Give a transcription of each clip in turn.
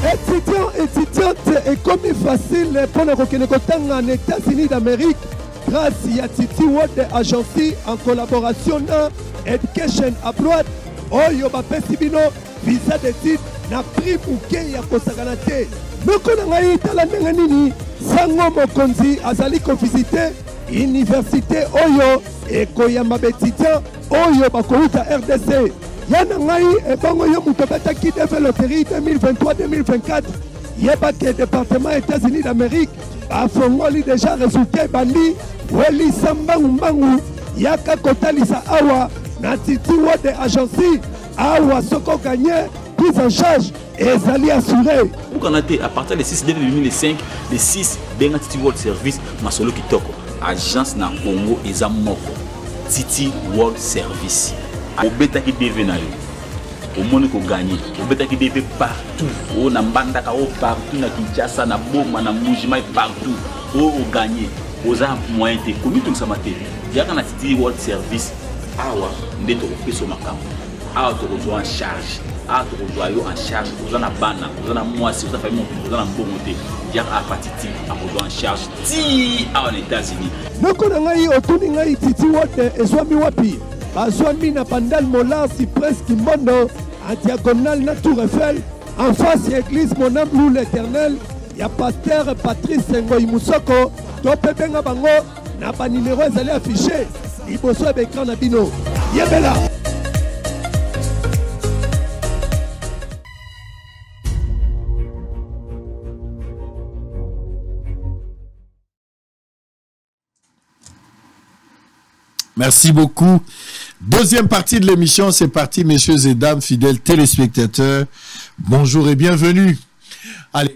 étudiante est comme facile pour le reconnaître en États-Unis d'Amérique grâce à Titi World Agency en collaboration avec Education Abroad. Oyo bapesi bino visa d'études na prix bouquet ya kosakana te. Moko na ngai tala ndenge nini sango mokonzi azali ko visiter université oyo ekoyamba étudiant oyo bakouta RDC. Yana ngai ebongo yo muto bataki deve loterie 2023-2024 yeba ke département États-Unis d'Amérique bafongoli déjà résultat bandi weli sambangu yaka kotalisa awa na Titi World Agency awa soko gagné prise en charge et zali assuré. Pour à partir des 6 2005, les 6 benga Titi World Service masolo kitoko agence na Congo eza moko Titi World Service. Au bêta qui devait naïe, au monde qu'on gagne, au bêta qui devait partout, au Nambanda, au partout, na Kinshasa, na Boma, na Mujima, partout, au gagné, aux armes moyens, connu tout ça matin. Il y a un Titi World Service, awa, n'eto fait son macam, awa te rejoint en charge, awa te rejoint en charge, vous en a bana, vous en a moi, si vous avez mon vous en a bon monté, il y a un parti à rejoint en charge, ti à aux États-Unis. Nous connaissons autour Titi World et soit mi wapi. Bazwami na Pandal Mola si presque Mondo, en diagonale na Tour Eiffel, en face de l'église Mon âme loue l'éternel, il y a pasteur Patrice Ngoy Moussoko, Topé Benga Bango, n'a pas numéro allé affiché, il bosse avec écran na bino. Yebela. Merci beaucoup. Deuxième partie de l'émission, c'est parti, messieurs et dames, fidèles téléspectateurs. Bonjour et bienvenue. Allez,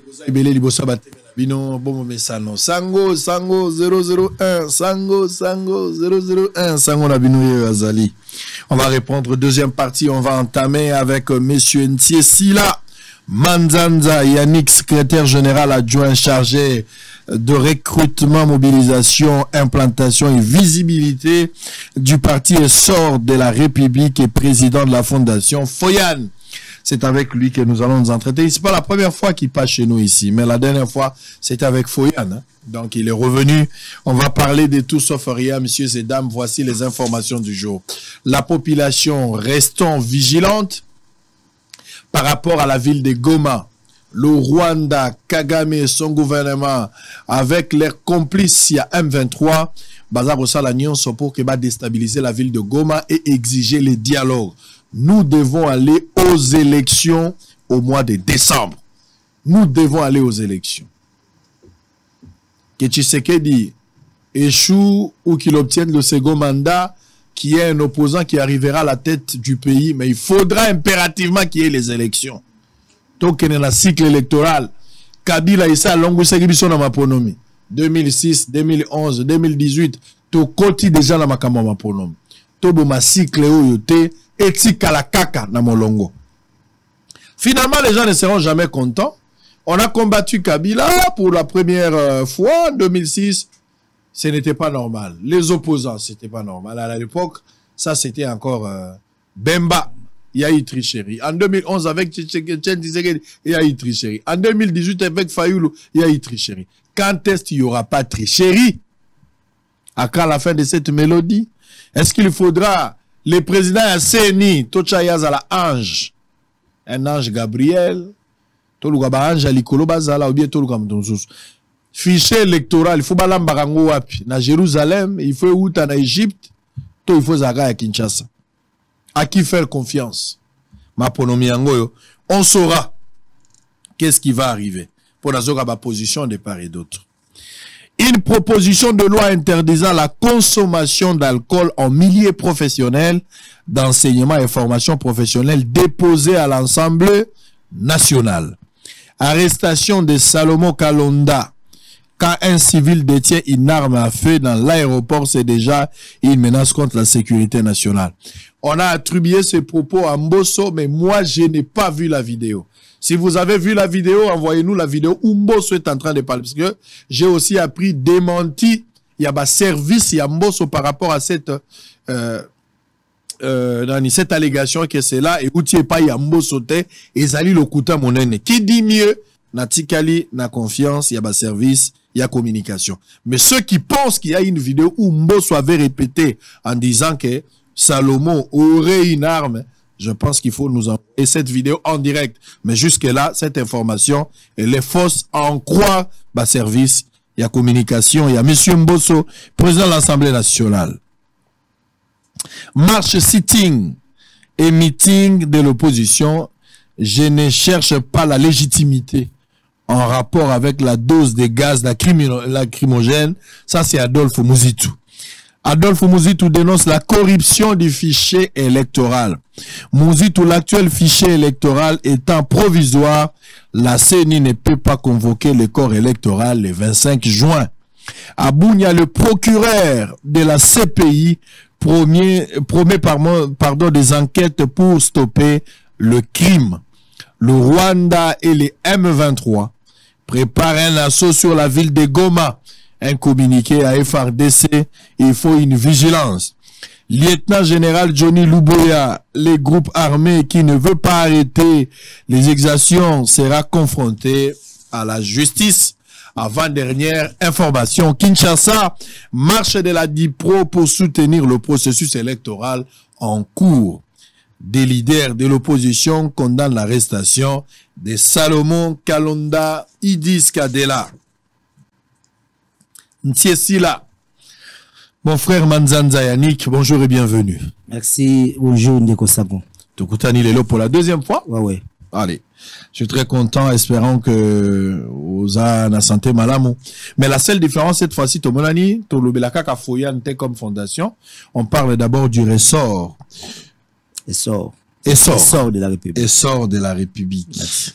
Sango 001, Sango 001, Sango Nabino Azali. On va répondre deuxième partie, on va entamer avec monsieur Ntie Sila Manzanza Yannick, secrétaire général adjoint chargé de recrutement, mobilisation, implantation et visibilité du parti Essor de la République et président de la fondation Foyan. C'est avec lui que nous allons nous entretenir. C'est pas la première fois qu'il passe chez nous ici, mais la dernière fois, c'était avec Foyan. Hein? Donc, il est revenu. On va parler de tout sauf rien, messieurs et dames. Voici les informations du jour. La population, restons vigilante par rapport à la ville de Goma. Le Rwanda, Kagame et son gouvernement, avec leurs complices, il y a M23, Bazar Salagnon sont pour qu'il va déstabiliser la ville de Goma et exiger les dialogues. Nous devons aller aux élections au mois de décembre. Nous devons aller aux élections. Que Tshisekedi échoue ou qu'il obtienne le second mandat, qui est un opposant qui arrivera à la tête du pays, mais il faudra impérativement qu'il y ait les élections. Donc, il y a un cycle électoral. Kabila Issa Longoussa Gibiso na maponomi. 2006, 2011, 2018, to koti déjà na makamba maponomi. To boma cycle oyote, eti kalakaka na molongo. Finalement, les gens ne seront jamais contents. On a combattu Kabila pour la première fois en 2006. Ce n'était pas normal. Les opposants, c'était pas normal. À l'époque, ça c'était encore Bemba. Il y a eu tricherie. En 2011, avec Tshisekedi, il y a eu tricherie. En 2018, avec Fayoulou, il y a eu tricherie. Quand est-ce qu'il n'y aura pas de tricherie? À quand la fin de cette mélodie? Est-ce qu'il faudra le président Asseni, Tochayaz à la ange, un ange Gabriel, Tolugaba ange Alikolo Bazala, ou bien Tolugam fichier électoral, il faut balambarango wapi. Na Jérusalem, il faut où en Égypte, il faut Zaga à Kinshasa. À qui faire confiance? On saura qu'est-ce qui va arriver pour la position de part et d'autre. Une proposition de loi interdisant la consommation d'alcool en milieu professionnel d'enseignement et formation professionnelle déposée à l'Assemblée nationale. Arrestation de Salomon Kalonda. Quand un civil détient une arme à feu dans l'aéroport, c'est déjà une menace contre la sécurité nationale. On a attribué ces propos à Mbosso, mais moi, je n'ai pas vu la vidéo. Si vous avez vu la vidéo, envoyez-nous la vidéo où Mbosso est en train de parler. Parce que j'ai aussi appris démenti. Il y a un service, il y a Mbosso par rapport à cette dans cette allégation que c'est là et où tu es pas yambo sauté et zali le kuta monene qui dit mieux na tikali na confiance il y a service il y a communication mais ceux qui pensent qu'il y a une vidéo où Mbosso avait répété en disant que Salomon aurait une arme, je pense qu'il faut nous envoyer cette vidéo en direct mais jusque là cette information elle est fausse à en croire bas service il y a communication il y a monsieur Mbosso président de l'Assemblée nationale. Marche sitting et meeting de l'opposition, je ne cherche pas la légitimité en rapport avec la dose de gaz lacrymogène. Ça, c'est Adolphe Muzitu. Adolphe Muzitu dénonce la corruption du fichier électoral. Muzitu, l'actuel fichier électoral étant provisoire, la CENI ne peut pas convoquer le corps électoral le 25 juin. Abounia, le procureur de la CPI, promet des enquêtes pour stopper le crime. Le Rwanda et les M23 préparent un assaut sur la ville de Goma. Un communiqué à FRDC, il faut une vigilance. Lieutenant général Johnny Luboya, les groupes armés qui ne veulent pas arrêter les exactions sera confronté à la justice. Avant-dernière information, Kinshasa, marche de la DIPRO pour soutenir le processus électoral en cours. Des leaders de l'opposition condamnent l'arrestation de Salomon Kalonda Idis Kadela. Ntiesila, mon frère Manzanza Yannick, bonjour et bienvenue. Merci, bonjour Ndeko Sabo. Tokutani Lelo pour la deuxième fois? Ouais. Allez, je suis très content, espérant que vous avez la santé malamou. Mais la seule différence cette fois-ci, Tomonani, Tolobelaka Kafoyan comme fondation, on parle d'abord du ressort. Essor de la République. Essor de la République. Merci.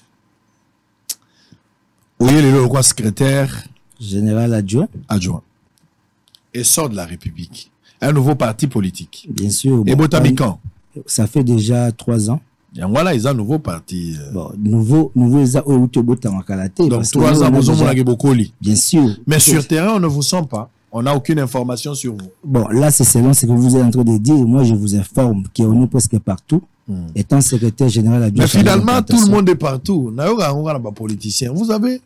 Oui, le roi secrétaire général adjoint. Essor de la République. Un nouveau parti politique. Bien sûr. Et Botamican. Ça fait déjà 3 ans. Et voilà, ils ont un nouveau parti. Bon, nouveau, ils ont donc 3 ans, vous avez beaucoup. Bien sûr. Mais sur terrain, on ne vous sent pas. On n'a aucune information sur vous. Bon, là, c'est selon ce que vous êtes en train de dire. Moi, je vous informe qu'on est presque partout. Étant secrétaire général adjoint. Mais finalement, tout le monde est partout. Politicien. Vous avez...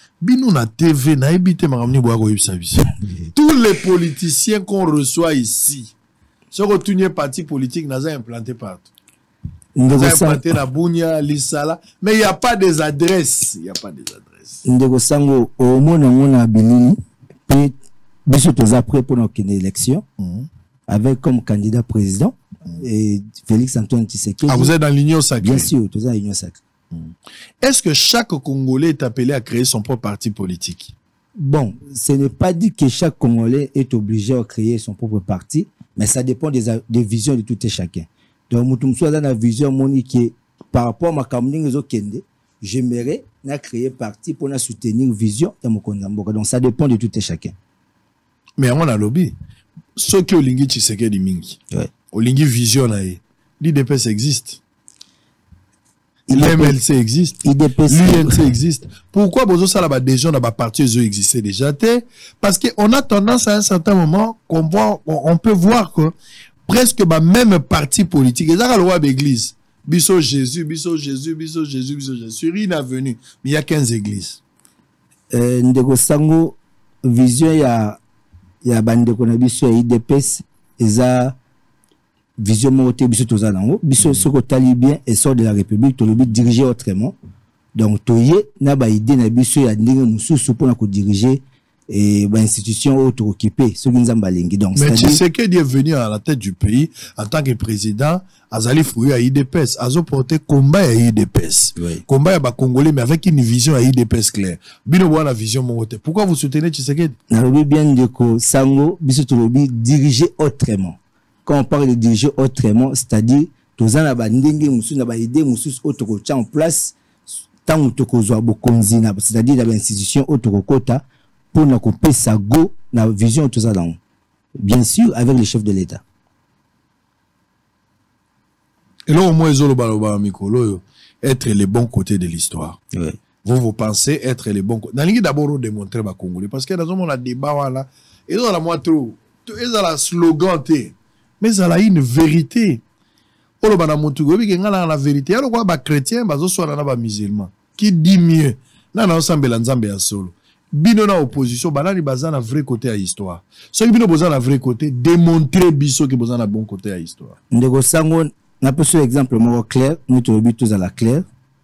Tous les politiciens qu'on reçoit ici, ce retourné parti politique, nous a implanté partout. Nous a implanté na Bunia, Lissala, mais il n'y a pas des adresses. Il n'y a pas des adresses. Ndeko Sango, au moins, on a Bilini, puis, après pour notre élection, avec comme candidat président, et Félix Antoine Tshisekedi. Ah, vous êtes dans l'Union sacrée? Bien sûr, tous dans l'Union sacrée. Est-ce que chaque Congolais est appelé à créer son propre parti politique? Bon, ce n'est pas dit que chaque Congolais est obligé à créer son propre parti, mais ça dépend des visions de tout et chacun. Donc, Moutoumsou a dans la vision monique par rapport à ma campagne, j'aimerais créer parti pour soutenir vision de mon Kondamboka. Donc, ça dépend de tout et chacun. Mais on a lobby. Ceux qui ont lingi Tshisekedi mingi, au lingi vision l'IDPS existe. L'MLC existe, l'UNC existe. Pourquoi des gens dans parti existaient déjà? Parce qu'on a tendance à un certain moment on peut voir que presque même parti politique, ils ont la loi d'église. Bisso Jésus. Sur une avenue, mais il y a 15 églises. Ndeko Sango, vision, il y a Bandeko na biso IDPS, ils ont vision moté biso tozanango biso soko talibien et sort de la République to lobi diriger autrement donc toyé na ba idée na biso ya ndenge mususu pour na ko diriger et ba institution auto occupé ce qui nzamba lengi donc mais Tshisekedi est venu à la tête du pays en tant que président azali fouillé à IDPS azo porter combat à IDPS combat à ba congolais mais avec une vision à IDPS claire bino bona vision moté pourquoi vous soutenez Tshisekedi na lobi bien Ndeko Sango biso to lobi diriger autrement. Quand on parle de diriger autrement, c'est-à-dire, tous en abandonné, nous avons idée, nous avons en place, tant nous avons c'est-à-dire, dans l'institution autocota pour nous couper sa go, la vision tout ça dans. Bien sûr, avec le chef de l'État. Et là, au moins, être les bons côtés de l'histoire. Oui. Vous pensez être les bons côtés. Dans l'idée d'abord, démontrer les Congolais. Parce que dans un débat, là, ils ont la moitié, ils ont la slogan, mais ça a une vérité. Olo bana mutu gobi ke ngala la vérité. Alors quoi ba chrétien bazo soana na ba musulman. Qui dit mieux? Na na osambela nzambe ya solo. Bino na opposition banani baza na vrai côté à histoire. Ce qui bino boza na vrai côté démontrer biso que boza na bon côté à histoire. Ndeko sango na peut exemple mo clair, nous te but tous à la claire.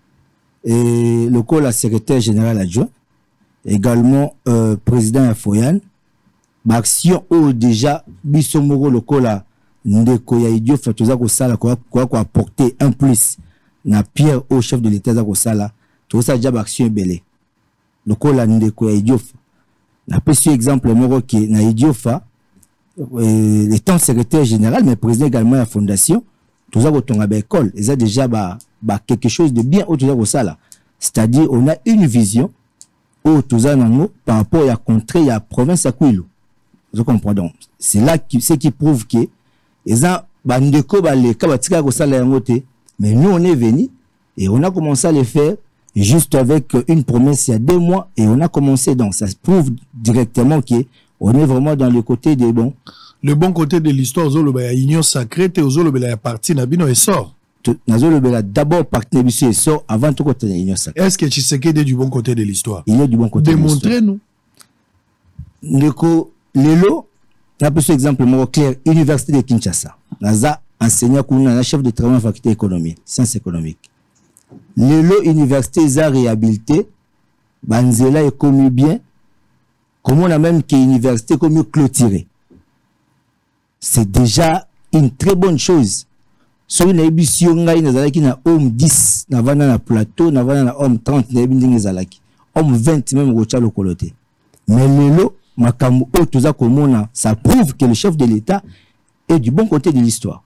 Et le col la secrétaire général adjoint également président Foyan. Action ou déjà biso moko le col la ndeko ya idio fatoza ko sala ko apporter un plus na pierre au chef de l'état za ko sala tout ça déjà action belé le col la ndeko ya idio na petit exemple moko ki na idio fa étant secrétaire général mais président également de la fondation tout ça ko tonga ba école ils a déjà ba quelque chose de bien au tout ça ko sala c'est-à-dire on a une vision au tout ça nango par rapport à contrée à province à Kwilu. Je comprends donc. C'est là ce qui prouve que ils ont bandeko balé kabatika ko sala yangote mais nous on est venu et on a commencé à le faire juste avec une promesse il y a 2 mois et on a commencé donc ça prouve directement que on est vraiment dans le côté des bons. Le bon côté de l'histoire zolo ya union sacrée te zolo bela ya parti na bino essor. Nazolo bela d'abord parti na biso essor avant tout côté union sacrée. Est-ce que Tshisekedi est du bon côté de l'histoire? Il est du bon côté. Démontrez-nous. Ndeko lelo na peu exemple mo clair université de Kinshasa. Naza enseignant kuna na chef de travail en faculté économie, sciences économiques. Lelo université za réhabilité banzela est commis bien. Comment on a même que université comme clôturé. C'est déjà une très bonne chose. So na ebisio ngai nazalaki na homme 10 na vana na plateau na vana na homme 30 na ebindingi zalaki. Homme 20 même rocha le coloté. Mais lelo makambo o toza komona ça prouve que le chef de l'État est du bon côté de l'histoire.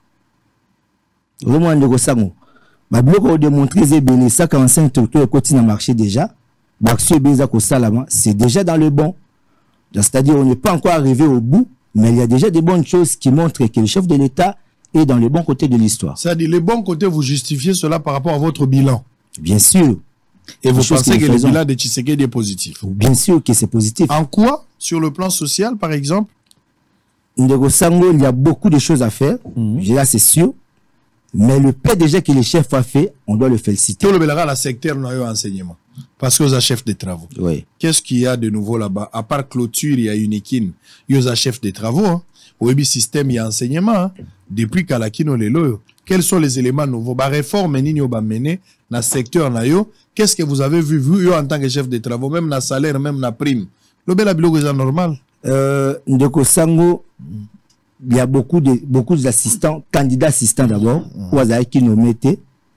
Vraiment ndeko sango. Ba biloko démontrer zebele 145 territoires côté na marché déjà. Baksio beza ko salama, c'est déjà dans le bon. C'est-à-dire on n'est pas encore arrivé au bout, mais il y a déjà des bonnes choses qui montrent que le chef de l'État est dans le bon côté de l'histoire. C'est-à-dire le bon côté, vous justifiez cela par rapport à votre bilan. Bien sûr. Et vous pensez que le bilan de Tshisekedi est positif? Bien sûr que c'est positif. En quoi? Sur le plan social, par exemple? Ndeko Sango, il y a beaucoup de choses à faire. Là, c'est sûr. Mais le PDG que le chef a fait, on doit le féliciter. Tout le bélara, la secteur n'a eu enseignement. Parce que vous êtes chef de travaux. Oui. Qu'est-ce qu'il y a de nouveau là-bas? À part clôture, il y a une équine. Il y a chef de travaux. Hein. Au web système, il y a enseignement. Hein. Depuis Kalakino Lelo, quels sont les éléments nouveaux? Bah, réforme, nini ba mené, na secteur na yo. Qu'est-ce que vous avez vu, vous, en tant que chef de travaux, même na salaire, même na prime? Le bel abilo est normal. Ndeko Sango, il y a beaucoup d'assistants, candidats assistants d'abord, ou à qui nous mettaient.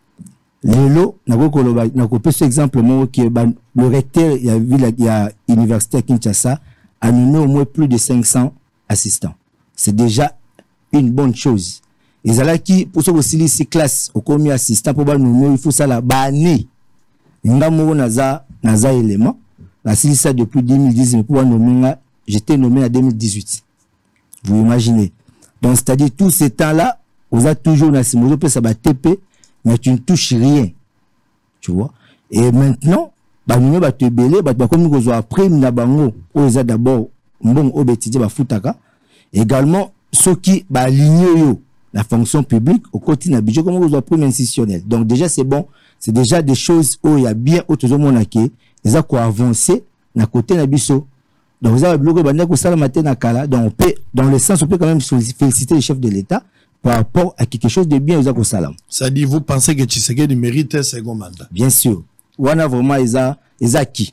Lelo, n'a pas ce exemple, le recteur, il y a l'université à Kinshasa, a nommé au moins plus de 500 assistants. C'est déjà une bonne chose. Et là qui, pour ceux qui ont ces classes, au commis assistant, pour nommer, il faut ça là, banné. N'gamoro naza élément. La ça depuis 2010, mais pour nommer, j'étais nommé en 2018. Vous imaginez. Donc, c'est-à-dire, tous ces temps-là, on a toujours, ça va TP, mais tu ne touches rien. Tu vois. Et maintenant, bah, nous, bah, te belé, bah, comme nous avons appris, nous avons d'abord, bon, au bétidé, bah, foutaka. Également, ceux qui, bah, aligné, la fonction publique, au quotidien, budget, comme nous avons appris, institutionnel. Donc, déjà, c'est bon. C'est déjà des choses où il y a bien, autre chose, mon aké, ils ont quoi avancer, na côté, na biso. Donc, vous avez bloqué, bah, n'a ça, matin, na kala. Donc, on peut, dans le sens, on peut quand même féliciter le chef de l'État par rapport à quelque chose de bien, ils ont salam. Ça dit, vous pensez que Tshisekedi mérite un second mandat? Bien sûr. On a vraiment, ils ont qui?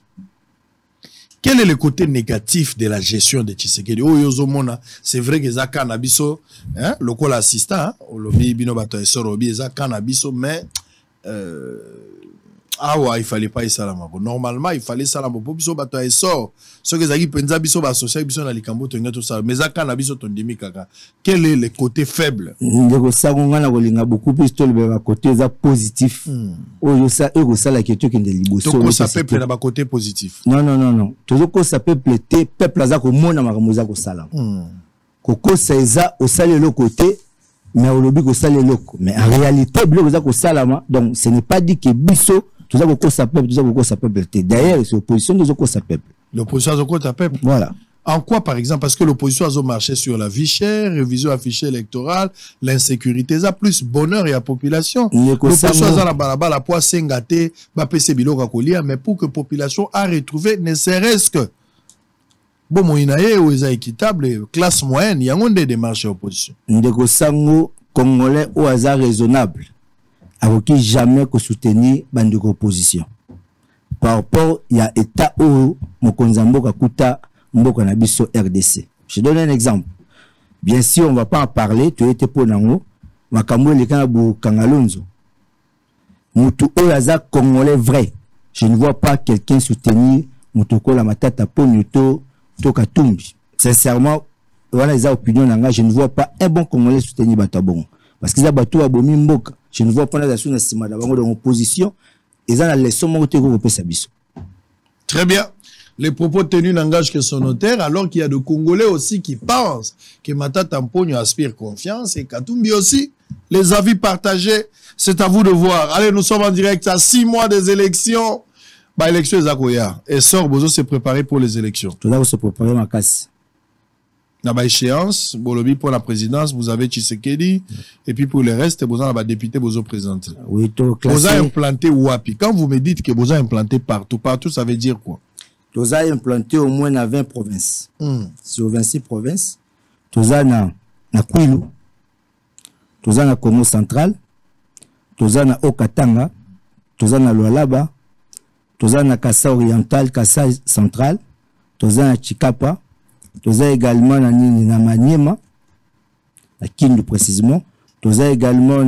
Quel est le côté négatif de la gestion de Tshisekedi? Oh, yozomona, c'est vrai que ça canabiso, hein, le col assistant, hein, le bino bato et sorobi, ça canabiso, mais, ah ouais, il fallait pas y salam. Normalement, il fallait salam pour biso bato et sor. Ce que ça dit, penza biso ba associé biso na likambo tenga tout ça. Mais ça canabiso ton demi kaka. Quel est le côté faible? Ndeko sango na kolinga beaucoup plus to le côté ça positif. Oh yo ça ego ça la question qui de liboso. Donc ça peuple na ba côté positif. Non. Toujours ça peuple te peuple za ko mona makambo za ko salam. Koko ça au sale le côté mais au lobby ko sale loko. Mais en réalité bilo za ko salama donc ce n'est pas dit que biso tout ça ko sa peuple, tout ça ko sa peuple. D'ailleurs c'est opposition de ko sa peuple. L'opposition de quoi peuple? Voilà. En quoi, par exemple? Parce que l'opposition a marché sur la vie chère, révision à fichier électoral, l'insécurité, ça plus bonheur et la population. L'opposition a la balabala pour s'engater, PC bilo kakolia, mais pour que la population a retrouvé, ne serait-ce que bon, moïnaye ou est équitable, classe moyenne, il y a des démarches à l'opposition. Ndeko sango congolais au hasard raisonnable, avec qui jamais que soutenir bande opposition. Par rapport, il y a État où Mokonzambo Kakuta Mboka na biso RDC. Je donne un exemple. Bien sûr, on ne va pas en parler, tu étais pour Nango, Makambo le Kanabu Kangalonzo. Moutou Oyaza congolais vrai. Je ne vois pas quelqu'un soutenir Moutoko la matata pour Nyuto Tokatumbi. Sincèrement, voilà les opinions nanga, je ne vois pas un bon congolais soutenir Batabon. Parce qu'ils ont battu à Bomi Mboka. Je ne vois pas la sous Nassima d'abord dans l'opposition. Ils ont la leçon montée pour Sabiso. Très bien. Les propos tenus n'engagent que son notaire, alors qu'il y a de Congolais aussi qui pensent que Matata Mponyo aspire confiance et Katumbi aussi. Les avis partagés, c'est à vous de voir. Allez, nous sommes en direct à 6 mois des élections. Bah, élection est Zakoya. Et sort, Bozo s'est préparé pour les élections. Tout d'abord, se préparer ma casse. Dans la échéance, Bolobi pour la présidence, vous avez Tshisekedi. Et puis pour le reste, vous avez député, Bozo présenté. Oui, tout classé. Vous avez implanté Wapi. Quand vous me dites que vous avez implanté partout, ça veut dire quoi? Nous avons implanté au moins dans 20 provinces. Sur 26 provinces, nous avons na Kwilu, nous avons na Congo central, nous avons na Okatanga, nous avons na Lualaba, nous avons na Kassa oriental, Kassa central, nous avons na Chikapa, nous avons également na Maniema, na Kindu précisément, nous avons également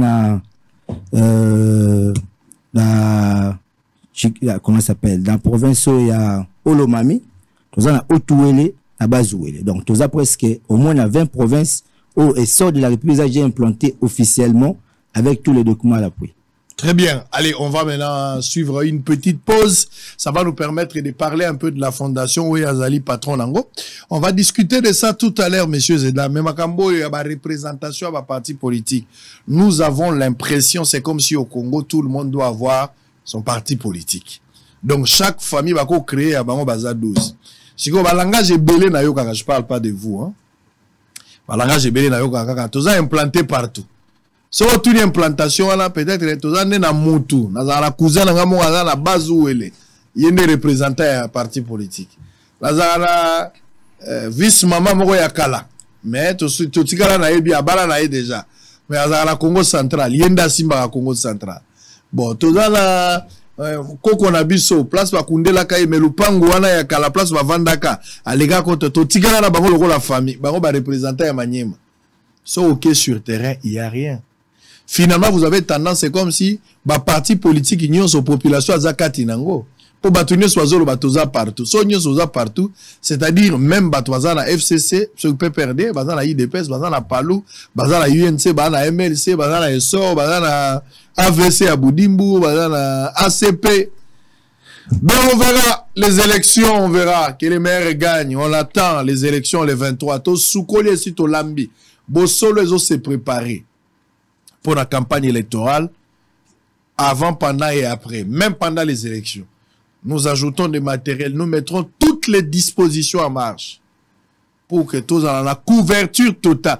comment ça s'appelle? Dans la province où il y a Olomami, nous avons Otuwele, à Bazouele. Donc, nous avons presque au moins 20 provinces où et sort de la République, j'ai implanté officiellement avec tous les documents à l'appui. Très bien. Allez, on va maintenant suivre une petite pause. Ça va nous permettre de parler un peu de la fondation Ouéazali Patron Nango. On va discuter de ça tout à l'heure, messieurs et dames. Mais Makambo, il y a ma représentation à ma parti politique. Nous avons l'impression, c'est comme si au Congo, tout le monde doit avoir son parti politique. Donc, chaque famille va créer à Bango Baza 12. Si vous avez un langage belé na yo kaka, je parle pas de vous, hein. Un langage belé na yo kaka, tout ça implanté partout. Si vous avez une implantation, peut-être, tout ça n'est na moutou, na la cousin, na la base où elle est. Il y a des représentants à un parti politique. La vice-maman, moko ya kala. Mais, tout tikala na yebi, abala na ye déjà. Mais, la Congo central, yenda simba Congo central. Bon, tout ça là, koko na biso, place ba kundela kaye, mais lupangu wana ya kala, place ba vandaka, alega kote, to tigala na bango loko la famille, bango ba représentant ya Maniema. So, ok, sur terrain, il y a rien. Finalement, vous avez tendance, c'est comme si, ba parti politique, ignorent sa population à Zakati Nango. Pour batounir soazolo batoza partout. So, ignorent soza partout, c'est-à-dire, même batoza na FCC, ce que peut perdre, baza na IDPS, baza na Palou, baza na UNC, baza na MLC, baza na ESO, baza na AVC à Boudimbo, baza na ACP. Ben, on verra les élections, on verra que les maires gagnent. On attend les élections les 23. To soukoli si to lambi. Bossolo les se préparer pour la campagne électorale avant, pendant et après, même pendant les élections. Nous ajoutons des matériels, nous mettrons toutes les dispositions en marche pour que tous en la couverture totale.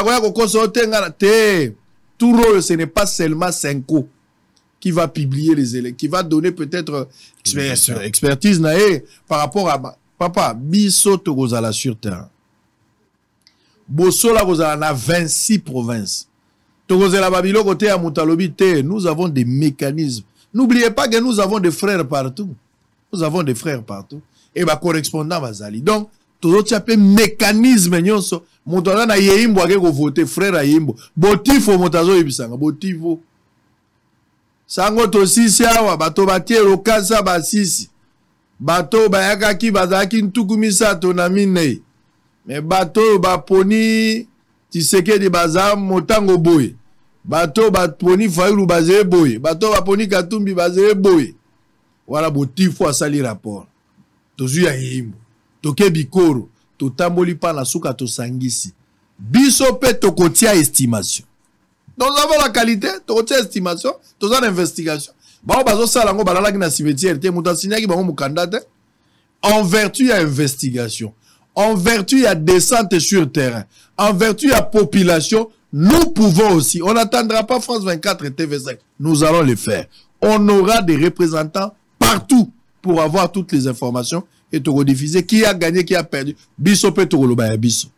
Tout rôle, ce n'est pas seulement Senko qui va publier les élections, qui va donner peut-être expertise par rapport à papa, biso to gozala sur terrain. Bosso la gozala na 26 provinces. To gozala babilo côté à Moutalobi te, nous avons des mécanismes. N'oubliez pas que nous avons des frères partout. Nous avons des frères partout. Et bah correspondant bazali. Donc, tout autre appelé mécanisme nyonso. Moutala na yimbo ake ko voter frère a yimbo. Botifo motazo yibisanga, botifo. Sango to sisi awa bato batie lokasa ba sisi. Bato bayaka ki bazaki ntukumisa to na mine. Mais bato baponi Tshisekedi baza motango boy. Bato baponi Fayulu bazé boy. Bato baponi Katumbi bazé boy. Voilà botifo asali rapport. Tozu ya yimbo. Toke bikoro. To tamboli pa na suka to sangisi. Biso pe to kotia estimation. Donc nous avons la qualité, to kotia estimation, to za investigation. Ba bazo sala ngo balala ki na cimetière te muta sinyaki bango mukanda te. En vertu ya investigation, En vertu à descente sur terrain, en vertu à population, nous pouvons aussi. On n'attendra pas France 24 et TV5. Nous allons le faire. On aura des représentants partout pour avoir toutes les informations et te rediffuser qui a gagné, qui a perdu. Biso pe to koloba ya biso.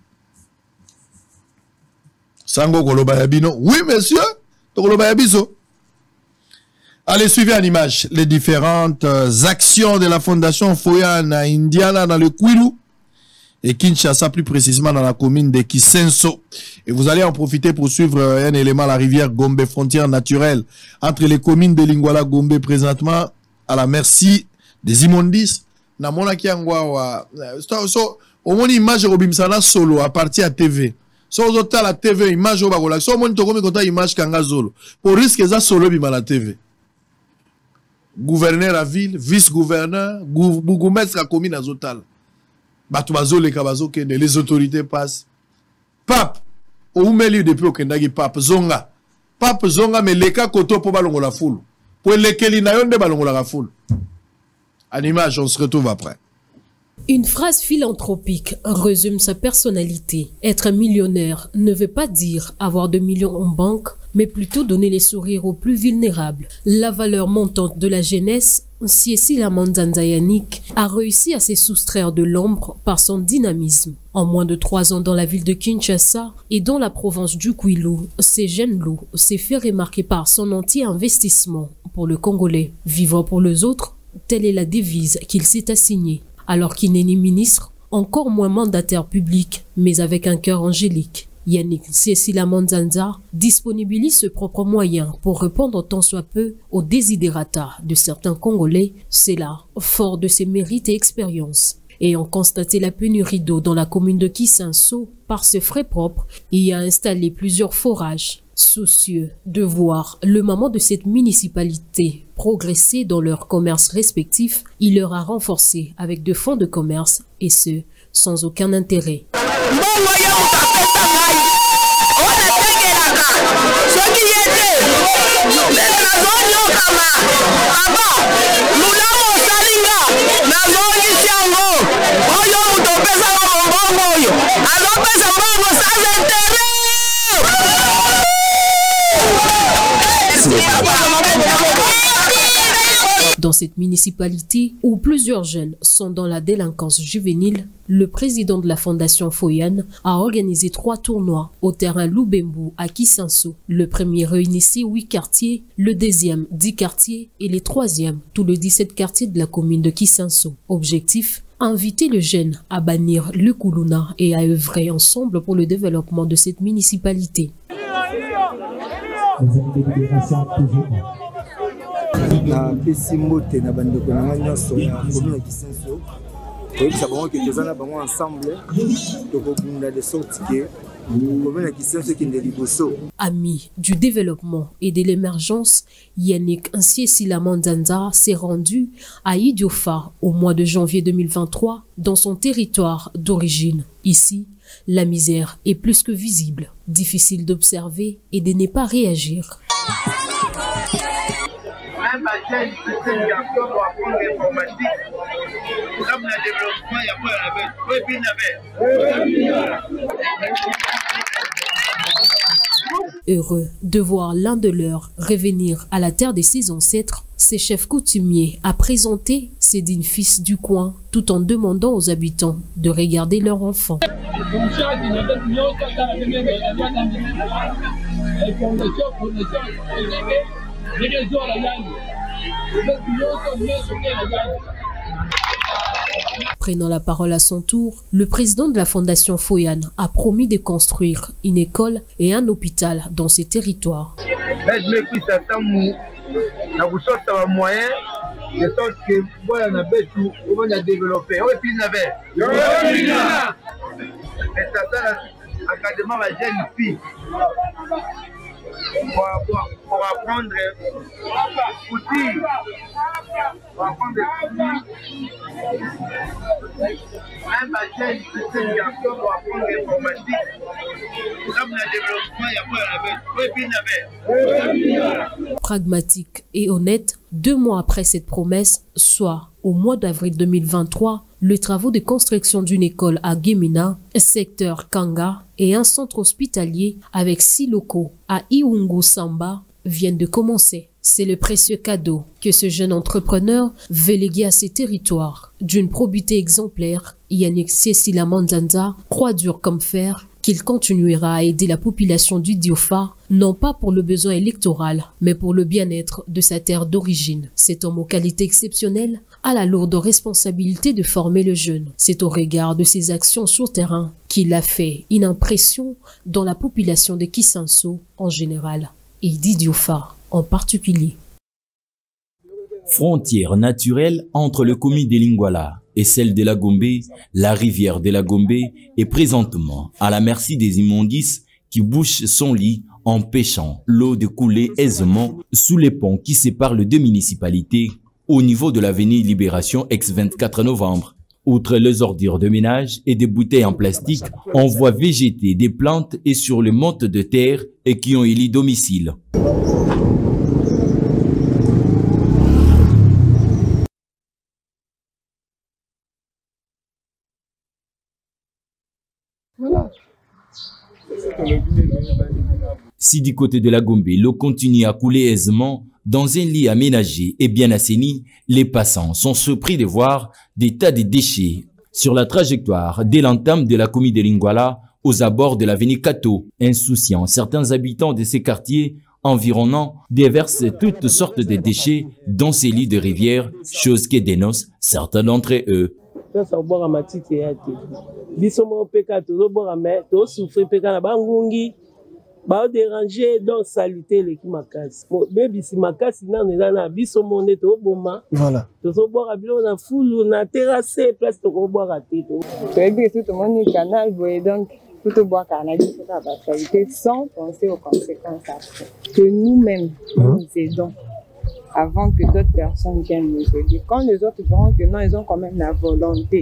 Sango koloba ya bino. Oui, monsieur. To koloba ya biso. Allez, suivez en image les différentes actions de la Fondation Foyan à Indiana dans le Kwilu et Kinshasa, plus précisément dans la commune de Kisenso. Et vous allez en profiter pour suivre un élément, la rivière Gombe, frontière naturelle entre les communes de Lingwala Gombe, présentement à la merci des immondices. Na mona ki angwa au moins image robimsana solo à partir à TV. So ozota la TV image au bagola. So moni tokomi konta image kanga solo. Pour risque za solo bima la TV. Gouverneur à ville, vice-gouverneur, bourgmestre à commune à Zotal. Batubazo les kabazo kende, les autorités passent. Pape, au milieu depuis au kendagi pape zonga. Pape zonga mais les cas koto po balongo la foule. Pour les kelina yonde balongo la foule. En image, on se retrouve après. Une phrase philanthropique résume sa personnalité. Être millionnaire ne veut pas dire avoir 2 millions en banque, mais plutôt donner les sourires aux plus vulnérables. La valeur montante de la jeunesse, Nsiesila Manzanza Yannick, a réussi à se soustraire de l'ombre par son dynamisme. En moins de 3 ans dans la ville de Kinshasa et dans la province du Kwilu, ce jeune loup s'est fait remarquer par son entier investissement pour le Congolais. Vivant pour les autres, telle est la devise qu'il s'est assignée. Alors qu'il n'est ni ministre, encore moins mandataire public, mais avec un cœur angélique. Yannick Nsiesila Manzanza disponibilise ses propres moyens pour répondre tant soit peu aux desiderata de certains Congolais, c'est là, fort de ses mérites et expériences. Ayant constaté la pénurie d'eau dans la commune de Kisenso, par ses frais propres, il y a installé plusieurs forages. Soucieux de voir le maman de cette municipalité progresser dans leurs commerces respectifs, il leur a renforcé avec de fonds de commerce, et ce, sans aucun intérêt. Dans cette municipalité où plusieurs jeunes sont dans la délinquance juvénile, le président de la Fondation Foyan a organisé 3 tournois au terrain Loubembu à Kisenso. Le premier réunissait 8 quartiers, le deuxième 10 quartiers et le troisième tous les 17 quartiers de la commune de Kisenso. Objectif: inviter les jeunes à bannir le Kuluna et à œuvrer ensemble pour le développement de cette municipalité. Na pesi mbote na bandeko na nyonso ya commune ya Kisenso koyebisa bango ke tozana bango ensemble tokobunda de sorte que commune ya Kisenso ekende liboso. Ami du développement et de l'émergence, Yannick Nsiesila Manzanza s'est rendu à Idiofa au mois de janvier 2023 dans son territoire d'origine. Ici, la misère est plus que visible, difficile d'observer et de ne pas réagir. Même à jeune, c'est un garçon pour apprendre l'informatique. Comme le développement, il y a pas la Heureux de voir l'un de leurs revenir à la terre de ses ancêtres, ces chefs coutumiers a présenté ces dignes fils du coin tout en demandant aux habitants de regarder leurs enfants. Prenant la parole à son tour, le président de la Fondation Foyan a promis de construire une école et un hôpital dans ces territoires. Pour apprendre outils, pour apprendre même à jeune, c'est un garçon pour apprendre l'informatique. Comme le développement, il y a pas la Pragmatique et honnête, 2 mois après cette promesse, soit au mois d'avril 2023, Les travaux de construction d'une école à Gemina, secteur Kanga, et un centre hospitalier avec 6 locaux à Iungu Samba viennent de commencer. C'est le précieux cadeau que ce jeune entrepreneur veut léguer à ses territoires. D'une probité exemplaire, Yannick Cécile Manzanza croit dur comme fer qu'il continuera à aider la population du Diofa, non pas pour le besoin électoral, mais pour le bien-être de sa terre d'origine. Cet homme aux qualités exceptionnelles a la lourde responsabilité de former le jeune. C'est au regard de ses actions sur terrain qu'il a fait une impression dans la population de Kisanso en général et d'Idiofa en particulier. Frontière naturelle entre le Komi de Lingwala et celle de la Gombe, la rivière de la Gombe est présentement à la merci des immondices qui bouchent son lit, empêchant l'eau de couler aisément sous les ponts qui séparent les 2 municipalités au niveau de l'avenue Libération ex-24 novembre. Outre les ordures de ménage et des bouteilles en plastique, on voit végéter des plantes et sur les montes de terre et qui ont élu domicile. Voilà. Si du côté de la Gombe, l'eau continue à couler aisément dans un lit aménagé et bien assaini, les passants sont surpris de voir des tas de déchets sur la trajectoire dès l'entame de la commune de Lingwala aux abords de l'avenue Kato. Insouciants, certains habitants de ces quartiers environnants déversent toutes sortes de déchets dans ces lits de rivière, chose qui dénonce certains d'entre eux. Ba déranger donc saluter les kimakasi baby si makasi na na biso monde to boma Voilà. to so boire bilo na fulu na terrasse place to ko boire teto to ebi tout le monde canal voyez donc plutôt boire cannabis pour la qualité sans penser aux conséquences après que nous-mêmes nous aidons avant que d'autres personnes viennent nous aider. Quand les autres verront que non, ils ont quand même la volonté.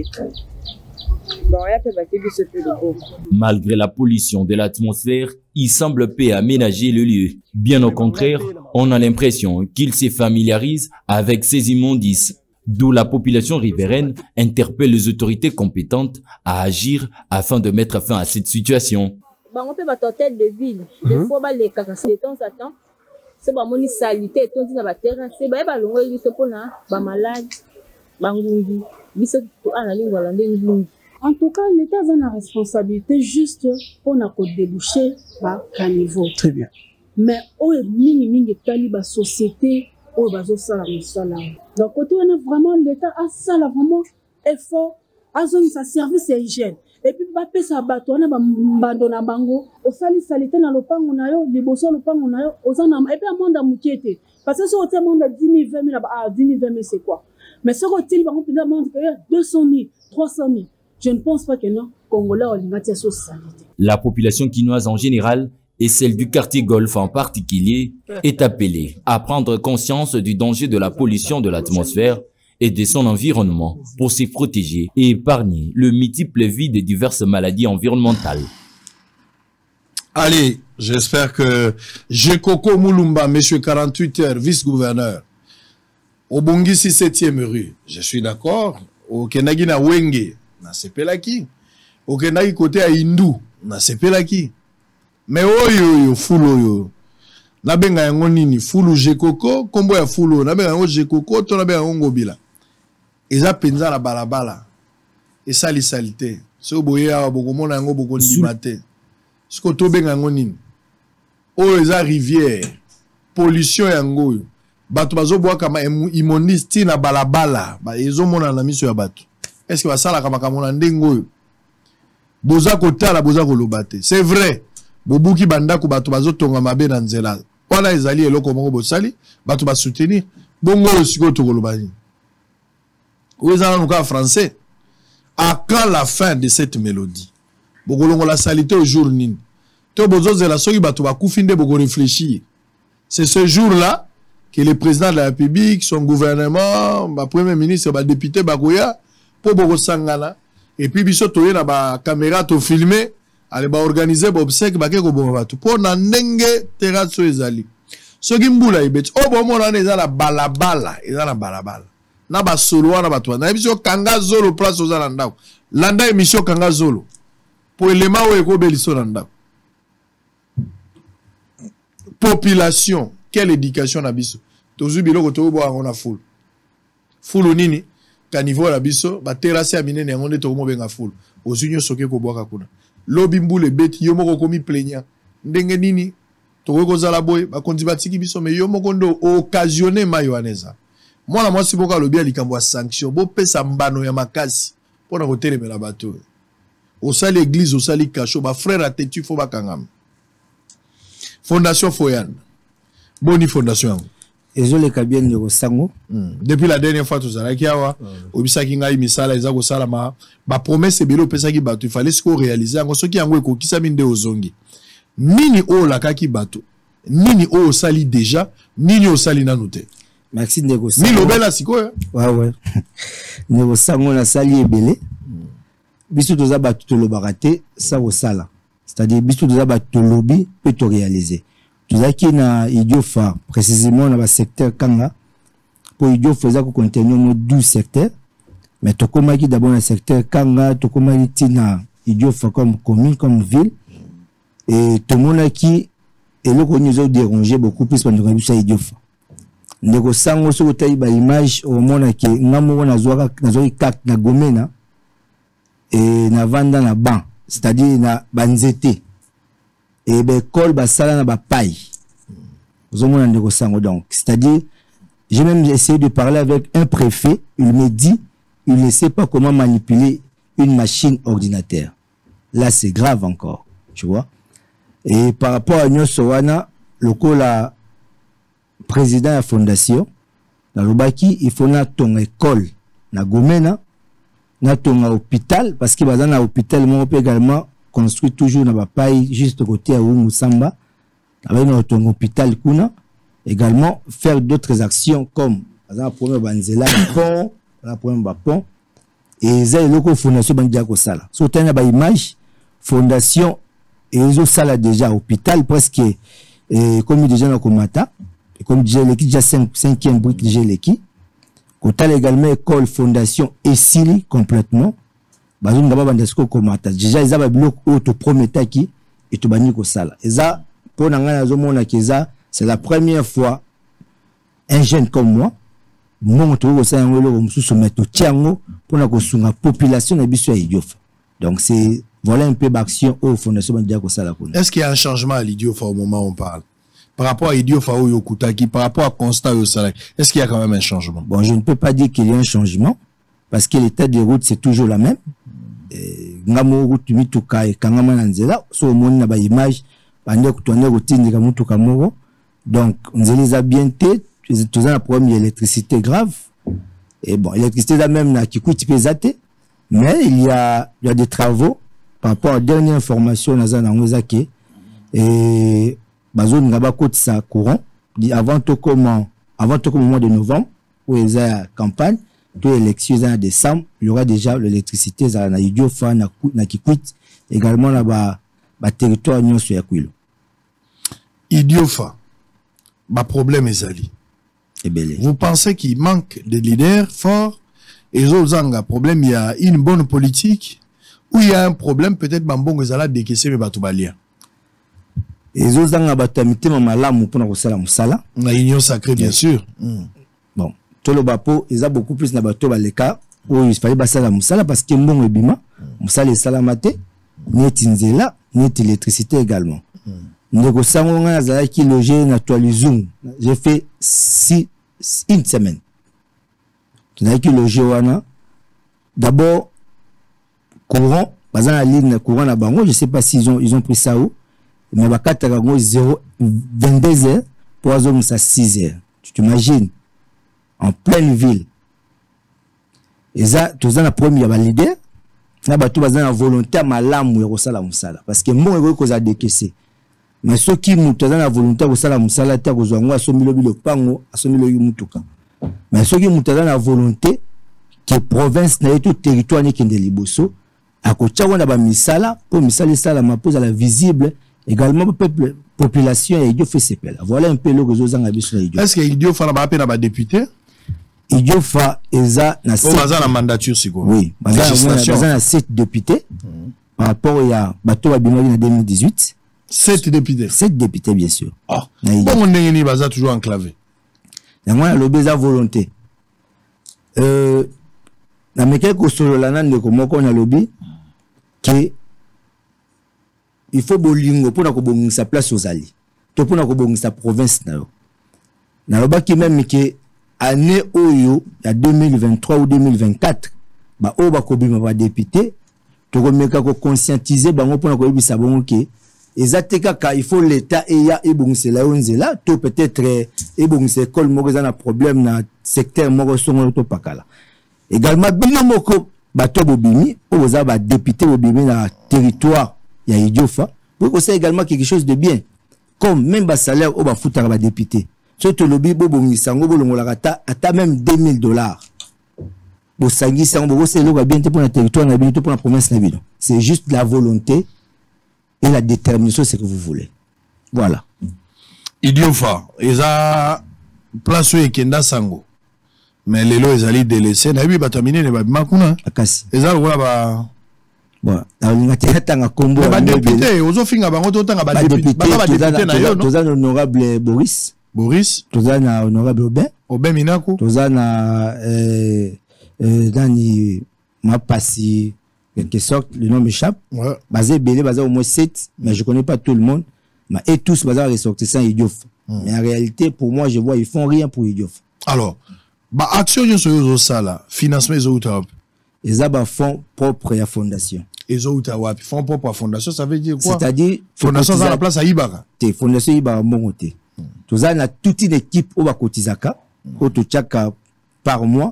Malgré la pollution de l'atmosphère, il semble peu aménager le lieu. Bien au contraire, on a l'impression qu'il se familiarise avec ces immondices, d'où la population riveraine interpelle les autorités compétentes à agir afin de mettre fin à cette situation. On peut battre tête de ville, des fois les cacassés de temps à temps, c'est pas mon salité, tout dit na terre, c'est pas longo biso pona ba malade, bangungi, biso ana lingwala ndengungi. En tout cas, l'État a la responsabilité juste pour déboucher par caniveau. Très bien. Mais au minimum la société au bazo sala. Donc côté on a vraiment l'État a ça vraiment effort à zone sa service et hygiène. Et puis ba pesa bato na bandona bango au sali salité na lopango na yo liboso lopango na yo ozana et puis amanda mukete parce que si on te demande 10 000 20 000 ah 10 000 20 000 c'est quoi? Mais ce qu'on dit bango pina demande 200 000 300 000. Je ne pense pas que non, Congolais ont une socialité. La population quinoise en général et celle du quartier Golfe en particulier est appelée à prendre conscience du danger de la pollution de l'atmosphère et de son environnement pour se protéger et épargner le multiple vie de diverses maladies environnementales. Allez, j'espère que Jekoko Moulumba, monsieur 48 heures, vice-gouverneur, au Bongisi 7e rue, je suis d'accord, au Kenagina Wenge, na sepelaki okendaki côté ya Hindu na sepelaki mais oyo fulu oyo nabenga yango nini fulu Jekoko kombo ya fulu nabenga yango Jekoko to nabenga yango Ngobila eza penza na balabala esali salite so boye awa bokomona yango bokondima te siko to benga yango nini oyo eza rivière pollution yango oyo bato bazobwaka immondice na balabala ezomona na miso ya bato. Est-ce que ça la kamakamona ndengo boza kotala boza kolobate c'est vrai bobuki bandako bato bazotonga mabe na nzela wana ezali eloko moko bosali bato ba soutenir bongo siko to kolobani oza na ka français à quand la fin de cette mélodie bokolongo la salité au jour nini to bozo zela soki bato ba kufinde boko réfléchir c'est ce jour là que le président de la République son gouvernement ba premier ministre ba député bakoya pour beaucoup sangana et puis biso toye na ba caméra to filmer aller ba organiser ba obsèque ba ke ko bon batu pour na ndenge terrasse ezali soki mbula ibeti o bo mona eza la balabala eza na balabala na ba solo wana bato na biso kanga zolo place aux landa landa émission kanga zolo pour élément où eko beliso landa population quelle éducation na biso tozu biloko to bo on a full nini ka niveau la biso ba terrasse ya minene ngonde to mo benga full osunyo soke ko boka kuna lobi mbule beti yo moko komi plaignant ndenge nini to ko zala boy ba kondi batiki biso mais yo moko ndo occasionner mayoaneza moi moi si boka lobi alikambo ya sanction bo pesa mbano ya makasi pona ko telemela bato au sali église au sali cacho ba frère atetu fo bakangam fondation Foyan boni fondation ezoleka bien ndeko sango depuis la dernière fois tozalaki awa obisaki ngai misala eza kosala ba promesse ebele opesaki bato il fallait siko réaliser yango soki yango ekokisami nde ozongi nini oyo olakaki bato nini oyo osali déjà nini osali nanu te merci ndeko sango milobela sikoyo ouais ndeko sango nasali ebele biso toza bato tolobaka te sa kosala c'est-à-dire biso toza bato tolobi mpe to réaliser tozalaki na Idiofa précisément dans le secteur Kanga pour Idiofa eza ko contenir mo 12 secteurs mais tokomaki d'abord dans le secteur Kanga tokomaki tina Idiofa comme commune comme ville et tout le monde qui et le nous a dérangé beaucoup plus pendant que nous Idiofa ndeko sango so tayi ba image au mona ki ngamo na zoaka na zoyi kat na gomena et na vanda na ban c'est-à-dire na banzete et ben col basala na ba paille zomona ndeko sango donc c'est-à-dire j'ai même essayé de parler avec un préfet il me dit il ne sait pas comment manipuler une machine ordinateur là c'est grave encore tu vois et par rapport à Nyosowana le la président de la fondation na lobaki il faut na ton école na gomena na ton hôpital parce que bazana na hôpital mon également construit toujours na paille juste côté à Musamba avec notre hôpital kuna également faire d'autres actions comme la première banzela pont la première pont et ça loko fondation bandia ko sala so tanya ba image fondation et ils ont sala déjà hôpital presque comme déjà na komata et comme déjà l'équipe déjà 5e brique déjà l'équipe kotal également école fondation et sili complètement bazon ngaba bandesko komata déjà ils avaient bloc auto prometa qui et to bani ko sala eza pour nanga nazomona keza c'est la première fois un jeune comme moi monte ko sala ngolo mususu meto tiango pour na ko sunga population na biso ya Idiofa donc c'est voilà un peu d'action au fondation bandia ko sala kuna. Est-ce qu'il y a un changement à l'Idiofa au moment où on parle par rapport à Idiofa ou Yokutaki par rapport à Constat au Salak est-ce qu'il y a quand même un changement? Bon, je ne peux pas dire qu'il y a un changement parce que l'état des routes c'est toujours la même. Ngamo route mituka e kangama na nzela so moni na ba image bande kutonda kutindika mutuka moko donc nzela bien té tous un problème d'électricité grave et bon l'électricité là même na kikuti pesate mais il y a des travaux par rapport à dernière information na za ngozake et bazone ngaba kotisa courant avant tout comme mois de novembre où il y a campagne de élections en décembre, il y aura déjà l'électricité na Idiofa na Kikwit également là bas territoire nyonso ya Kwilo. Idiofa ba problème ezali. Vous pensez qu'il manque de leaders forts et zanga problème il y a une bonne politique ou il y a un problème peut-être bambongo ezala décaisser mais bato balia. Et zanga batamité malamu pour na kosala musala. Na union sacrée bien sûr. Bon tolo bapo ils a beaucoup plus na bato baleka où il fallait basala musala parce que mbongo ebima musala salamate neti nzela neti électricité également ndeko sango nga za ki loger na toalizum j'ai fait une semaine tu qui loger wana d'abord courant bazana ligne courant na bango je sais pas s'ils ont pris ça où mais bakata kango 22h pour azom ça 6h tu t'imagines en pleine ville et ça tous la première leader na bato bazana volonté malamu ya kosala musala parce que mbongo ko za décaisser mais ceux qui mutu na volonté kosala musala ta kozwango asomilo bilopango asomilo mutuka mais ceux qui mutu na volonté que province na tout territoire ni kende liboso akocha wana ba misala pour misala sala mapoza la visible également peuple population et Idio fait ses pelles voilà un peu le réseau zanga biso na Idio. Est-ce que Idio fera ba appel à ba député? Idiofa eza na la mandature c'est quoi? Oui, baza na 7 députés par rapport à bato babimaki en 2018. 7 députés. 7 députés bien sûr. Ah. Bon on ndenge baza toujours enclavé. Yango na lobi eza volonté. Na meke ko solo lana ndeko moko na lobi que il faut bolingo pour na ko bongisa place aux alliés. To pour na ko bongisa province na yo. Na lobaki même que année oyo ya 2023 ou 2024 ba o ba ko bima ba député to ko meka ko conscientiser bango pour na ko yebisa bongo ke ezateka ka il faut l'état et ya ebongisela yo nzela to peut-être ebongisa école moko za na problème na secteur moko songo to pakala également bino moko bato bobimi o za ba député bobimi na territoire ya Idiofa pour que c'est également quelque chose de bien comme même ba salaire o ba futaka ba député surtout lobby bobongisa ngo bolongola ata même $2000 bo sangisa ngo bo c'est le bien pour le territoire na bien pour la province na bino c'est juste la volonté et la détermination c'est que vous voulez voilà Idiofa eza place où ekenda sango mais lelo ezali délaissé na bi batamine ne ba makuna akasi eza lokola ba bon na linga tanga kombo ba député ozo finga bango to tanga ba député ba député na yo no toza honorable Boris toza na honorable Obin Minaku toza na Dani Mapassi quelque sorte le nom m'échappe basé belé basé au moins 7 mais je connais pas tout le monde mais et tous basé ressortissants Idiofa mais en réalité pour moi je vois ils font rien pour Idiofa. Alors ba action yo so sala financement ezo uta ils ont fonds propre à fondation ezo uta wapi fonds propre à fondation ça veut dire quoi? C'est-à-dire fondation à la place à Ibara te fondation Ibara mongote toza na toute une équipe au bakotizaka au tchaka par mois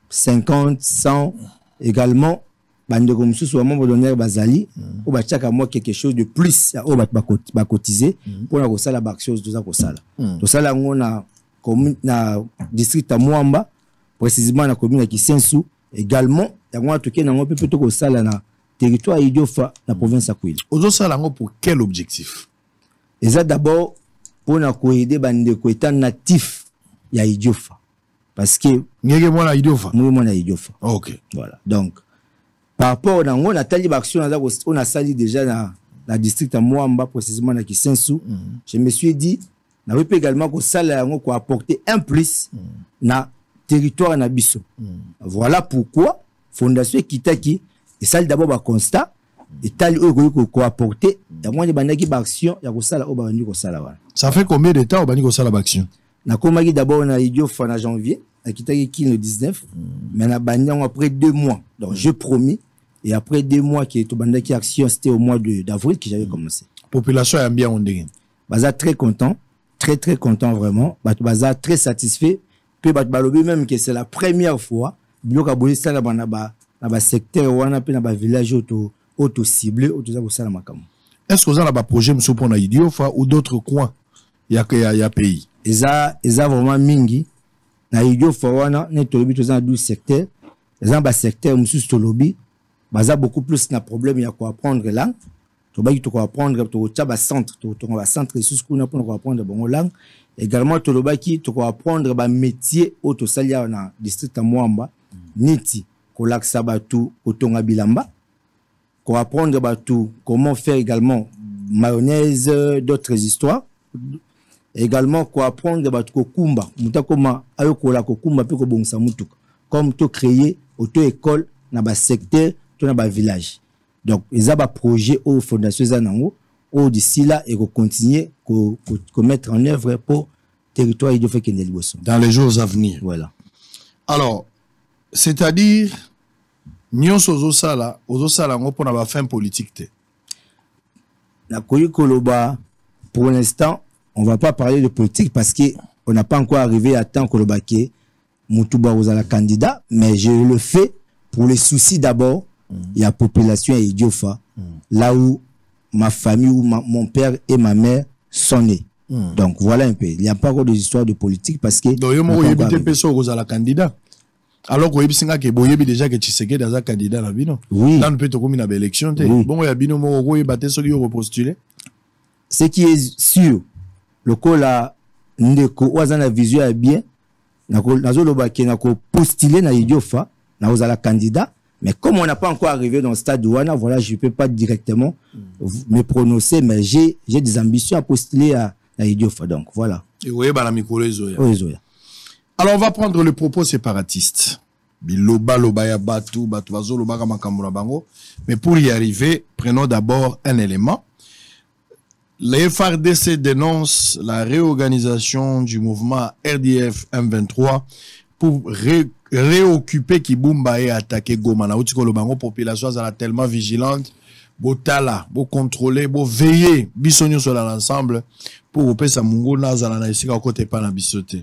50 100 également bande comme sous membre d'honneur bazali au bachaka moi quelque chose de plus au bakotiser pour la kosala ba action toza kosala to sala ngona commune na district à Mwamba précisément na commune à Kisensu également yango toke na ngo pepe to kosala na territoire Idiofa na province à Kouili ozo sala ngo pour quel objectif? Et ça d'abord pour na koider bande ko étant natif ya Idiofa parce que ngeke mwana Idiofa mwana Idiofa. OK voilà donc par rapport à on a tali action on a sali déjà na district à Mwamba précisément na Kisensu je me suis dit na peut également ko sala yango ko apporter un plus na territoire na biso voilà pourquoi fondation Kitaki et sali d'abord ba constat et tali ko apporter yango ni bandaki ba action ya ko sala o ba ni ko sala wana. Ça fait combien de temps au bani ko sala ba action? Na komaki d'abord na Idiofa na janvier na Kitaki qui le 19 mais na banyango après 2 mois donc je promis et après 2 mois qui est au bandaki action c'était au mois d'avril que j'avais commencé. Population est bien ondenge. Baza très content vraiment baza très satisfait puis balobi même que c'est la première fois biloka bolisa na ba secteur wana pe na ba village auto ciblé auto za kosala makamo. Est-ce que vous avez un projet monsieur pour na Idiofa ou d'autres coins ya pays? Eza vraiment mingi na Idiofa wana ne tolobi to za 12 secteurs eza ba secteur monsieur tolobi baza beaucoup plus na problème ya ko apprendre langue to ba to ko apprendre to taba centre to ba centre sous kuna pour ko apprendre bon langue également to lobaki to ko apprendre ba métier auto salia na district à Mwamba niti ko laksa batu otonga bilamba ko apprendre batu comment faire également mayonnaise d'autres histoires également ko apprendre batu ko kumba mutakoma ayo ko la ko kumba pe ko bongisa mutuka comme to créer auto école na ba secteur to na ba village donc ils ont un projet au fondation Zanango au d'ici là et continuer ko mettre en œuvre pour territoire Idiofa Kendeli Bosso dans les jours à venir. Voilà. Alors c'est-à-dire nyonso ozo sala ngo pour na fin politique te. La Koloba pour l'instant on va pas parler de politique parce que on n'a pas encore arrivé à temps Koloba que Moutouba Ozala candidat mais je le fais pour les soucis d'abord il y a population à Idiofa là où ma famille où mon père et ma mère sont nés. Donc voilà un peu il n'y a pas encore des histoires de politique parce que donc yo éviter personne Ozala candidat alors que yebisinga ke boyebi déjà que Tshisekedi est candidat na bino oui là on peut to komina ba élection te bon ya bino mo ko yebate so yo repostuler ce qui est sûr le cola ndeko ozana vision ya bien nazoloba ke nako postuler na Idiofa na ozala candidat, mais comme on n'a pas encore arrivé dans le stade Douana, voilà, je peux pas directement me prononcer, mais j'ai des ambitions à postuler à Idiofa, donc voilà. Et oui, bah la micro alors on va prendre le propos séparatiste. Biloba lobaya batu vazo loba makamura bango, mais pour y arriver, prenons d'abord un élément. Les FARDC dénoncent la réorganisation du mouvement RDF M23 pour réoccuper Kibumba et attaquer Goma. Na utiko lobango population est tellement vigilante, botala, bo contrôler, bo veiller, bisonyo sur l'ensemble pour opé sa mungo na zala na isika côté pa na bisoté.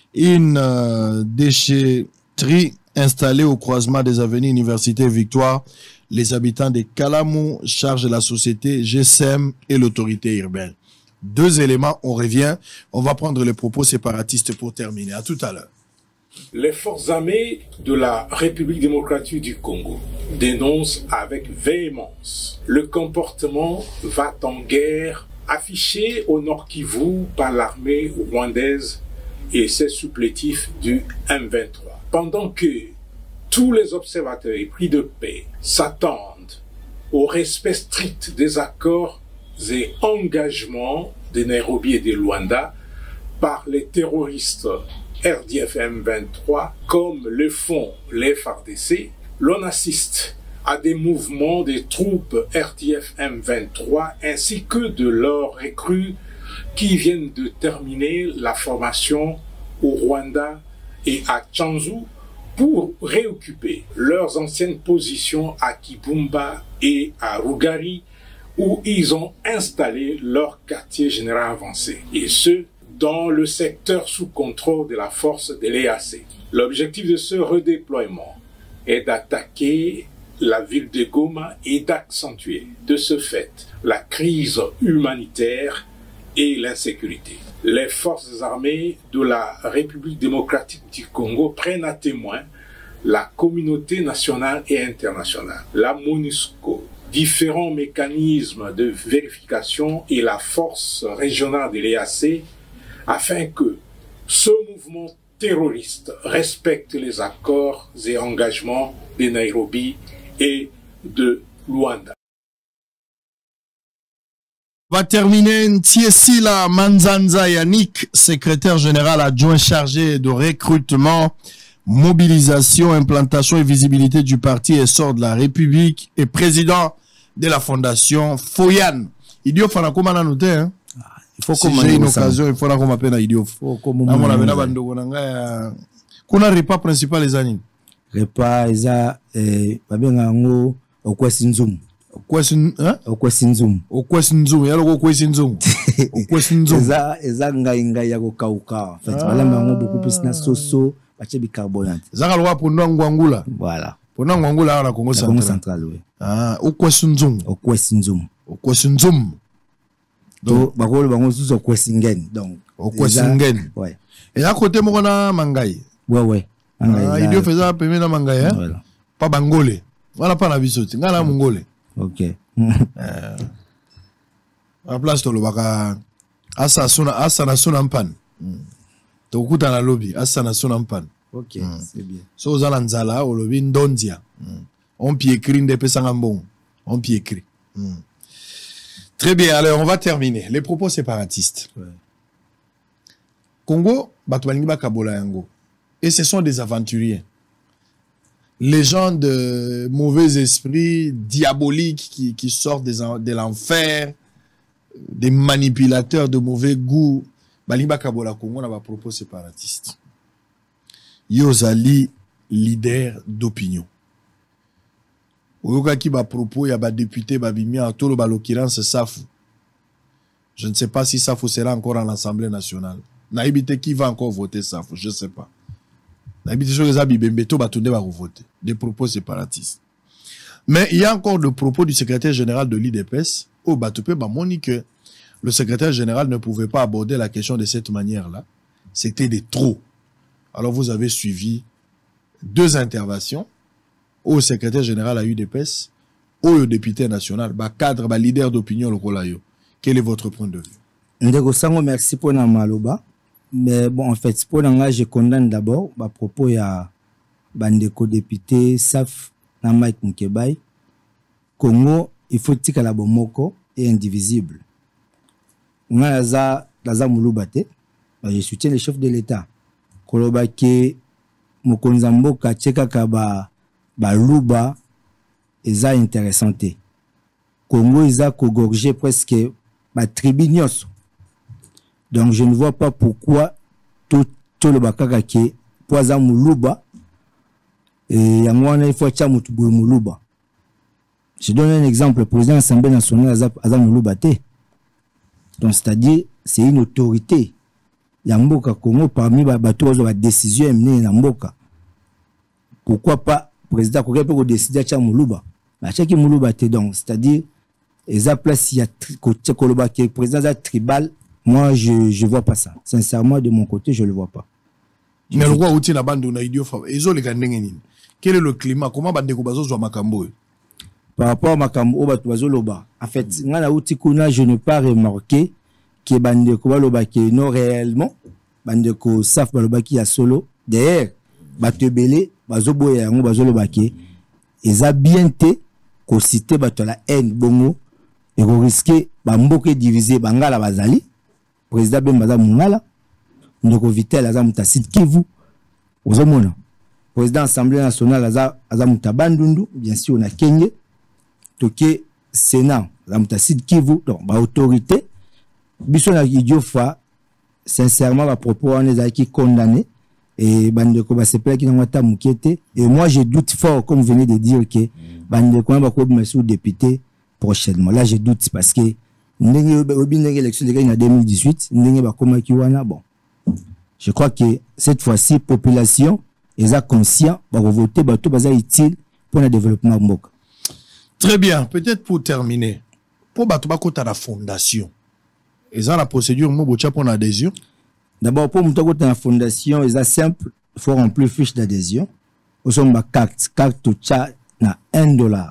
Une déchetterie installée au croisement des avenues Université Victoire. Les habitants de Kalamou chargent la société GSM et l'autorité urbaine. Deux éléments, on revient. On va prendre les propos séparatistes pour terminer. À tout à l'heure. Les forces armées de la République démocratique du Congo dénoncent avec véhémence le comportement va-t-en-guerre affiché au Nord Kivu par l'armée rwandaise et ses supplétifs du M23. Pendant que tous les observateurs épris de paix s'attendent au respect strict des accords et engagements de Nairobi et de Luanda par les terroristes RDF M23 comme le font les FARDC, l'on assiste à des mouvements des troupes RDF M23 ainsi que de leurs recrues qui viennent de terminer la formation au Rwanda et à Tchanzu pour réoccuper leurs anciennes positions à Kibumba et à Rugari où ils ont installé leur quartier général avancé, et ce, dans le secteur sous contrôle de la force de l'EAC. L'objectif de ce redéploiement est d'attaquer la ville de Goma et d'accentuer de ce fait la crise humanitaire et l'insécurité. Les forces armées de la République démocratique du Congo prennent à témoin la communauté nationale et internationale, la MONUSCO, différents mécanismes de vérification et la force régionale de l'EAC afin que ce mouvement terroriste respecte les accords et engagements de Nairobi et de Luanda. Va terminer Ntiesila Manzanza Yannick, secrétaire général adjoint chargé de recrutement, mobilisation, implantation et visibilité du parti Essor de la République et président de la fondation Foyan. Idio fana kuma na noté, hein? Il faut si j'ai une occasion, il faut qu'on m'appelle à Idio. Kuna repas principal les années. Repas eza babenga okwesinzum. Okwesinzum yalo okwesinzum. Okwesinzum eza ngai ya kokauka. En fait balamba ngo beaucoup plus na soso, bache bicarbonate. Zaka lwa pondo ngwangula. Voilà. Pondo ngwangula na Congo central oui. Ah, okwesinzum. Okwesinzum. Donc bakolo bango zuzo okwesingen. Donc okwesingen. Ouais. Et à côté mo na mangai. Ouais. Ah, Idio faisait pemé na mangai hein. Voilà. Pas bangolé. Voilà pas la bisoti. Ngala mongolé. Ok. En place to lobaka asa na suna mpan. To kuta na lobby asa na suna mpan. Ok, c'est bien. So zala nzala o lobby ndondia. On pied écrit ndepé sangambon. On pied écrit. Très bien, alors on va terminer. Les propos séparatistes. Ouais. Congo, batwalingi bakabola yango. Et ce sont des aventuriers. Les gens de mauvais esprits, diaboliques, qui sortent de l'enfer, des manipulateurs de mauvais goût. Balimba Kabola Congo n'a pas propos séparatiste. Yozali, leader d'opinion. Oyoka ki ba propos, ya ba député, ba bimi, en tout le l'occurrence Safou. Je ne sais pas si Safou sera encore à l'Assemblée nationale. Naïbité qui va encore voter Safou, je ne sais pas. Des propos séparatistes. Mais il y a encore le propos du secrétaire général de l'IDPS, au Batoupe Bamoni, que le secrétaire général ne pouvait pas aborder la question de cette manière-là. C'était des trop. Alors vous avez suivi deux interventions au secrétaire général à l'UDPS, au député national, cadre, leader d'opinion le Kolayo. Quel est votre point de vue? Ndeko Sango, merci pour na maloba. Mais bon, en fait, pour l'engagement, je condamne d'abord à propos de bandeko député Saf na Mike Mukebay. Congo, il faut que la bomoko est indivisible. Ngaza Moulubate, je soutiens les chefs de l'État. Kolobake Mokonzamboka Tcheka Kaba Luba, eza intéressante. Congo, ils a kogorgé presque ma tribunios. Donc, je ne vois pas pourquoi tout le bakaka qui poisa Mouluba et yangwana il faut tcha mutubu Mouluba. Je donne un exemple. Le président de l'Assemblée nationale Aza Mouluba te. Donc, c'est-à-dire, c'est une autorité. Yamboka Congo parmi les la décision menée dans Mboka. Pourquoi pas le président Kogé peut décider tcha Mouluba? Mais tcha ki Mouluba te donc, c'est-à-dire, eza place il y a Koloba qui est président tribal. Moi, je ne vois pas ça. Sincèrement, de mon côté, je ne le vois pas. Mais le roi outil na bande na idio fa. Quel est le climat? Comment bande ko bazo zo makambo? Par rapport à makambo bato bazo loba. En fait, ngana outil kuna je n'ai pas remarqué que bande ko loba qui non réellement bande ko saf baloba qui a solo. D'ailleurs, bato belé bazo boya yango bazo loba qui eza bien té ko citer bato la haine bongo et ko risquer ba mboke diviser bangala bazali. Président Bembaza Mungala, Ndoko Vitel Azamuta Sid Kivu, Ozomona. Président Assemblée nationale Azamuta Bandundu, bien sûr, on a Kenya, Toké Sénat Azamuta Sid Kivu, donc, ma autorité, Bissona Idiofa, sincèrement, à propos, on est qui condamné, et Bandeko Basepe qui n'a pas mouquette, et moi, je doute fort, comme vous venez de dire, que Bandeko va comme monsieur député prochainement. Là, je doute parce que l'élection en 2018, bon. Je crois que cette fois-ci, population est conscient de voter utile pour le développement de Mboka. Très bien. Peut-être pour terminer, pour battre la fondation, est-ce la procédure pour l'adhésion? D'abord, pour la fondation, c'est simple. Il faut remplir fiche d'adhésion. Nous sommes à carte na $1.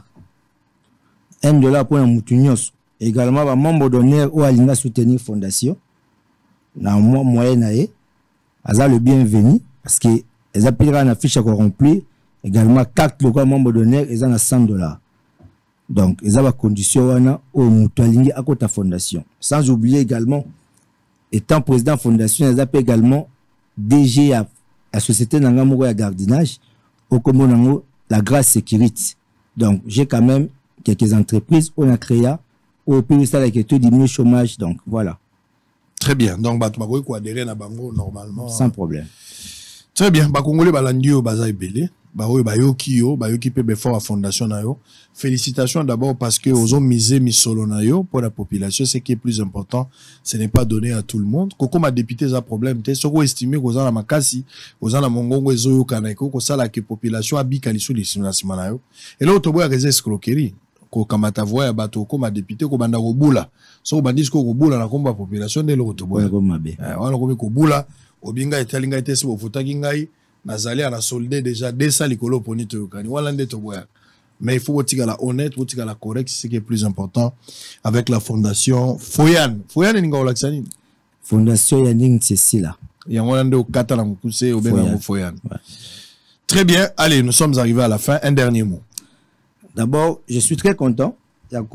$1 pour la moutounios. Également, les membres d'honneur ou à soutenir fondation, dans le moyen aza le bienvenu, parce que les appellera une fiche à remplir, également, 4 locaux membres d'honneur, ils ont $100. Donc, ils ont la condition au Moutalingi à côté de la fondation. Sans oublier également, étant président de la fondation, ils appellent également DG à la société Nangamoro à Gardinage, au Commonango, la Grâce Sécurité. Donc, j'ai quand même quelques entreprises, on a créé au pays ça avec tout diminuer chômage, donc voilà. Très bien. Donc Batmagoy ko adhérer na bango normalement. Sans problème. Très bien. Ba Congolais balandio baza ebele, ba oyo bayoki pe befort à fondation na yo. Félicitations d'abord parce que aux ont misé misolo na yo pour la population, ce qui est plus important, ce n'est pas donné à tout le monde. Koko ma député za problème te, soko estimer ko za na makasi, ko za na mongongo ezoyo kanako ko sala ke population abika lisu lisina simana yo. Et là to boya réserve escroquerie. Ko kamata voya bato ko ma député ko banda ko bula so bandis ko bula na komba population de l'autre boya ko mabe wana ko bula obinga etalinga etesi bo futaki ngai nazali ana solder déjà desa likolo poni to kani wala nde to boya mais il faut botika la honnête botika la correct, c'est ce qui est plus important avec la fondation Foyan ninga olaksani fondation ya ning Cécile ya ngona nde okata na mukuse obenga Foyan. Très bien, allez, nous sommes arrivés à la fin, un dernier mot. D'abord, je suis très content. Il y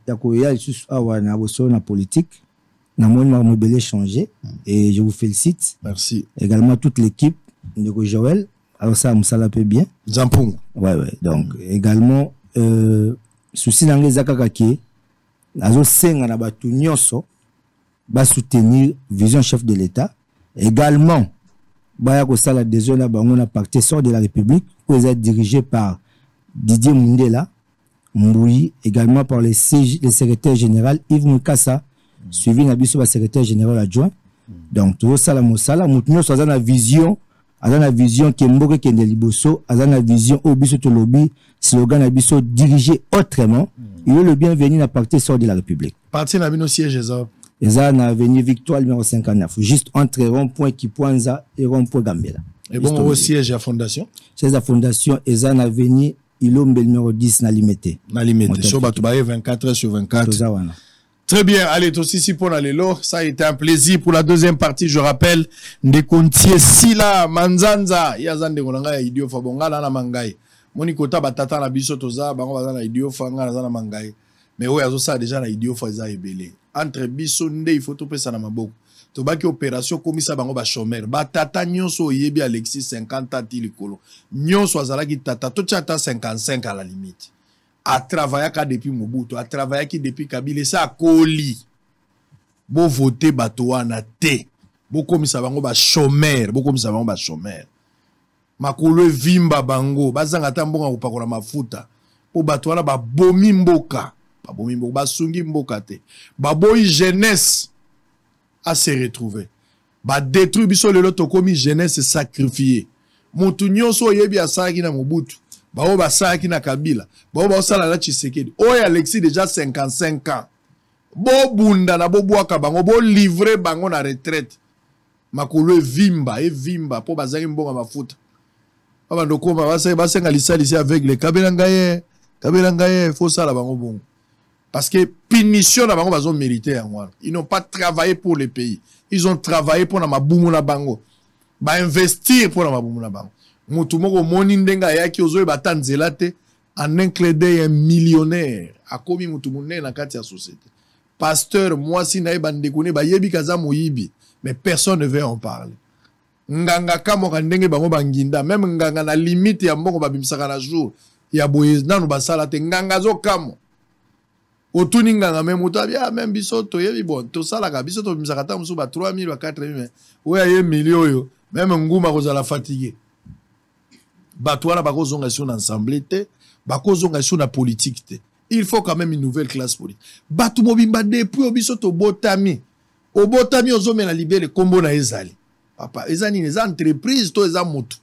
a la politique. Nous changé. Et je vous félicite. Merci. Également toute l'équipe de Joël. Alors ça, me peu bien. Zampong. Ouais. Donc, également, souci dans les akakaki, azo senga na batu nyonso, ba soutenir vision chef de l'État. Également, baya ko sala adhésion na bango na parti sort de la République, où ils sont dirigés par Didier Mundela, Mboui, également par le secrétaire général Yves Mukasa, suivi Nabiso le secrétaire général adjoint. Donc, tout ça, nous avons la vision, qui est Mboke Kende Liboso, la vision au Biso Tolobi, slogan Nabiso dirigé autrement. Il est le bienvenu à partir sort de la République. Parti Nabino siège, Eza na avenue Victoire numéro 59, juste entre rond-point Kipuanza et rond-point Gambela. Et bon, au siège à fondation? C'est la fondation, Eza na avenue Ilombe numéro 10 na limité. Na limité. So batoubaye 24 heures sur 24. Très bien, allez, tous ici pour l'Alelo. Ça a été un plaisir pour la deuxième partie. Je rappelle, Ndekontie Sila, Manzanza, Yazan de Golanga, Idio Fabonga, la Mangai. Monikota Batata, la Bisotoza, Bango, la Idio Fanga, la Mangai. Mais oui, ça déjà la Idio Faza et Belé. Entre Bisonde, il faut tout passer à Maboko. Tobaki opération comme ça, Bango Bachomer. Batata, Nyonso, Yebi Alexis, 50 ans, Tilikolo. Nyonso, Azalaki Tata, tout chata 55 à la limite. A travaillé depuis Mobutu, a travaillé depuis Kabila, ça a coli. Bo voter Batouana te. Bo comme ça bango ba chômeur, bo comme ça bango ba chômeur. Makolo vimba bango, bazanga tambonga upakola mafuta. Po Batouana ba bomi mboka, ba bomi mboka, ba sungi mboka te. Ba boy jeunesse à se retrouver. Ba détruire biso lelo to komi jeunesse sacrifier. Mutu nyonso yebi asaki na Mobutu. Bao basaki na Kabila. Bao basala na Tshisekedi. Oye Alexis déjà 55 ans. Bo bunda na bo boaka bango. Bo livrer bango na retraite. Makolo vimba. E vimba. Po bazaki mbonga mafuta. Baba ndoko basenga lisali avec les Kabila ngaye. Kabila ngaye. Faut ça la bango bon. Parce que punition na bango bazo mérité en moi. Ils n'ont pas travaillé pour le pays. Ils ont travaillé pour na mabumu na bango. Ba investir pour na mabumu na bango. Mutumoko moni ndenga yaki ozoe batanzela te en un clin d'œil un millionnaire akomi mutumune na kati ya société. Pasteur moi si nae bandekone ba yebi kaza moyibi mais personne ne veut en parler. Nganga kamo kandenge bango banginda même nganga na limite ya mboko babimisaka na jour ya boye nanu basala te nganga zo kamo. Otuni nganga même mutabia même biso to yebi bon to sala ka biso to bimisaka ta musu ba 3000 ba 4000 mais oya ye million yo même nguma kozala fatigué. Batouana bakozonga sur l'ensemble te, bakozonga sur la politique te. Il faut quand même une nouvelle classe politique. Batou mobimba depuis obiso to botami. O botami ozome na libere kombo na ezali. Papa, ezani les entreprises to eza moto.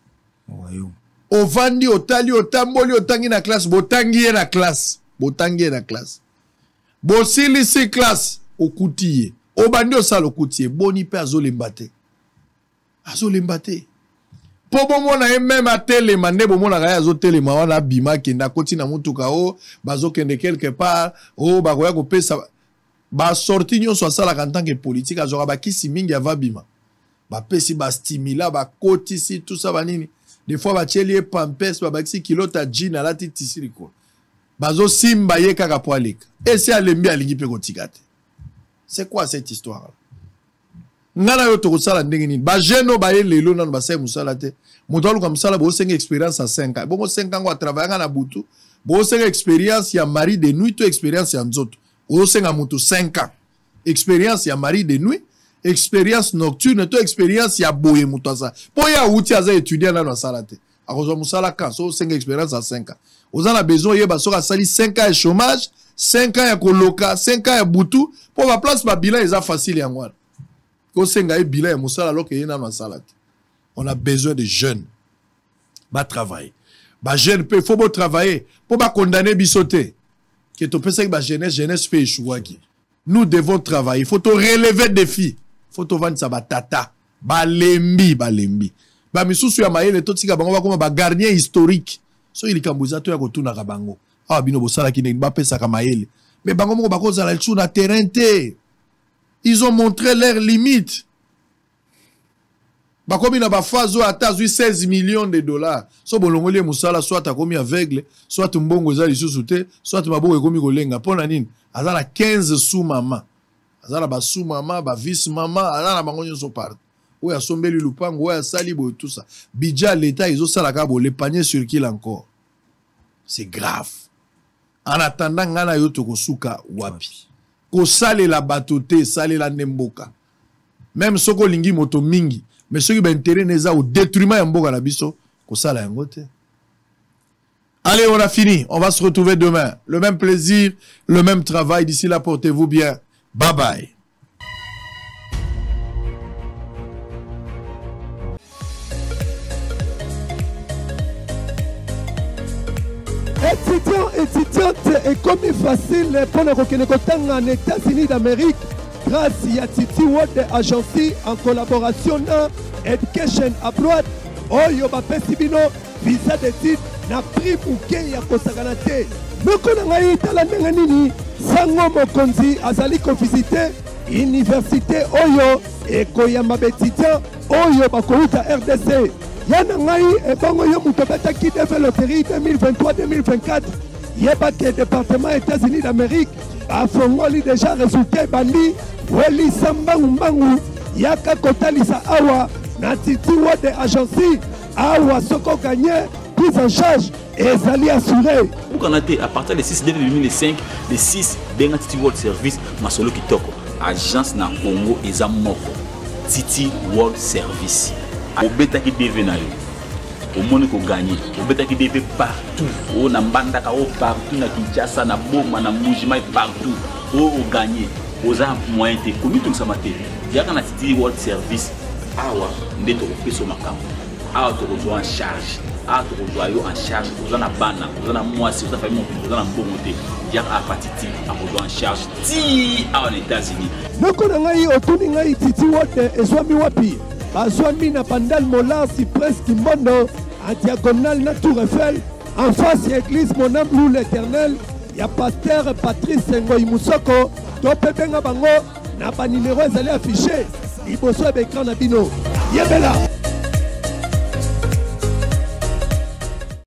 O vandi otali otamboli otangi na classe, botangi na classe, botangi na classe. Bosili si classe okutiye. O bandi osala okutiye, boni pe azolembate. Azolembate. Po bomona même à telema ne bomona kaya zo telema wana bima kenda koti na mutuka o bazo kende quelque part o bakoya ko pesa ba sorti nyonso asala en tant que politique azora ba kisi mingi ava bima ba pesi ba stimula ba koti si tout ça banini des fois ba chelie pampes ba kisi kilota jean ala titisi liko bazo simba ye kaka poalika et c'est alembi alingi pe kotikate. C'est quoi cette histoire? Ngana yo to sala ndenge nini ba jeno ba lelo nanu ba sai musala te moto comme ça bo senga expérience à 5 ans bon 5 ans wa travailler na butu bo senga expérience ya mari de nuit to expérience ya nzoto o senga moto 5 ans expérience ya mari de nuit expérience nocturne to expérience ya boye moto ça po ya uti aza étudier na sala te akozo musala ka so senga expérience à 5 ans ozana besoin yeba so ka sali 5 ans de chômage 5 ans ya koloka 5 ans ya butu po ba place ba bilan eza facile ya ngwana. On a besoin de jeunes. Bah travailler. Bah jeune peut faut travailler pour pas condamner bisoter. Que tu penses que bah jeunesse fait échouer. Nous devons travailler. Il faut te relever des défis. Il faut te vendre ça bah tata. Bah lembi. Bah misusu ya maele to tika bango comme bah gardien historique. So il kambuza to ya kotuna ka bango. Ah bino bosala ki ne ba pesa ka maele. Mais bango mo ba ko zala tsu na terrain te. Ils ont montré leurs limites. Bakomi na bafazo atazui 16 millions de dollars. So bolongoli musala soit akomi aveugle, soit mbongo za lisusu te, soit maboko ekomi kolenga. Pona nini? Azala 15 sous mama. Azala ba sous mama, ba vice mama, azala bango nyonso part. Oya sombeli lupango, oya sali bo tout ça. Bidja l'état ils ont sala ka bo le panier circule encore. C'est grave. En attendant ngana yo to kosuka wapi. Ko sale la batote, sale la nemboka. Même soko lingi moto mingi, mais ceux qui ben intérêt neza au détriment ya mboka na biso, ko sala yango te. Allez, on a fini. On va se retrouver demain. Le même plaisir, le même travail. D'ici là, portez-vous bien. Bye bye. Étudiants, étudiantes, et comme il facile pour nous connaître en États-Unis d'Amérique, grâce à Titi World Agency en collaboration avec Education Abroad, Oyo Bapesibino, visa d'études, na prix pour qu'il y a Kosaganate. Mais qu'on a eu talent nini, sango mokonzi azali kovisite université oyo ekoyamba baétudiant oyo bakouta RDC yana ngai ebongo yo moto betaki deve loterie 2023-2024 yebaki département États-Unis d'Amérique bafongoli déjà résultat ebandi welisa mbangu yaka kotalisa awa na titi wode agency awa soko gagné prise en charge ezali assuré Bukanate à partir des 6 décembre 2005 les 6 benga Titi World Service masolo kitoko agence na Congo eza moko Titi World Service obetaki DV na yo omoni ko gagner obetaki DV partout o na mbandaka o partout na Kinshasa na Boma na Mujima partout o gagner oza moyen te komi tout ça maté yaka na Titi World Service awa ndeto ko peso makambo awa to ko en charge awa to ko yo en charge oza na bana oza na mwasi oza famille oza na mbongo te yaka apatiti a en charge ti awa na États-Unis noko na ngai otuni ngai Titi wote ezwami wapi bazwami na Pandal Mola Cyprès Kimbondo en diagonale na Tour Eiffel en face ya église Mon Âme Loue l'Éternel ya pasteur Patrice Ngoyi Musoko to pepenga bango na ba numéro ezali affiché liboso ya écran na bino yebela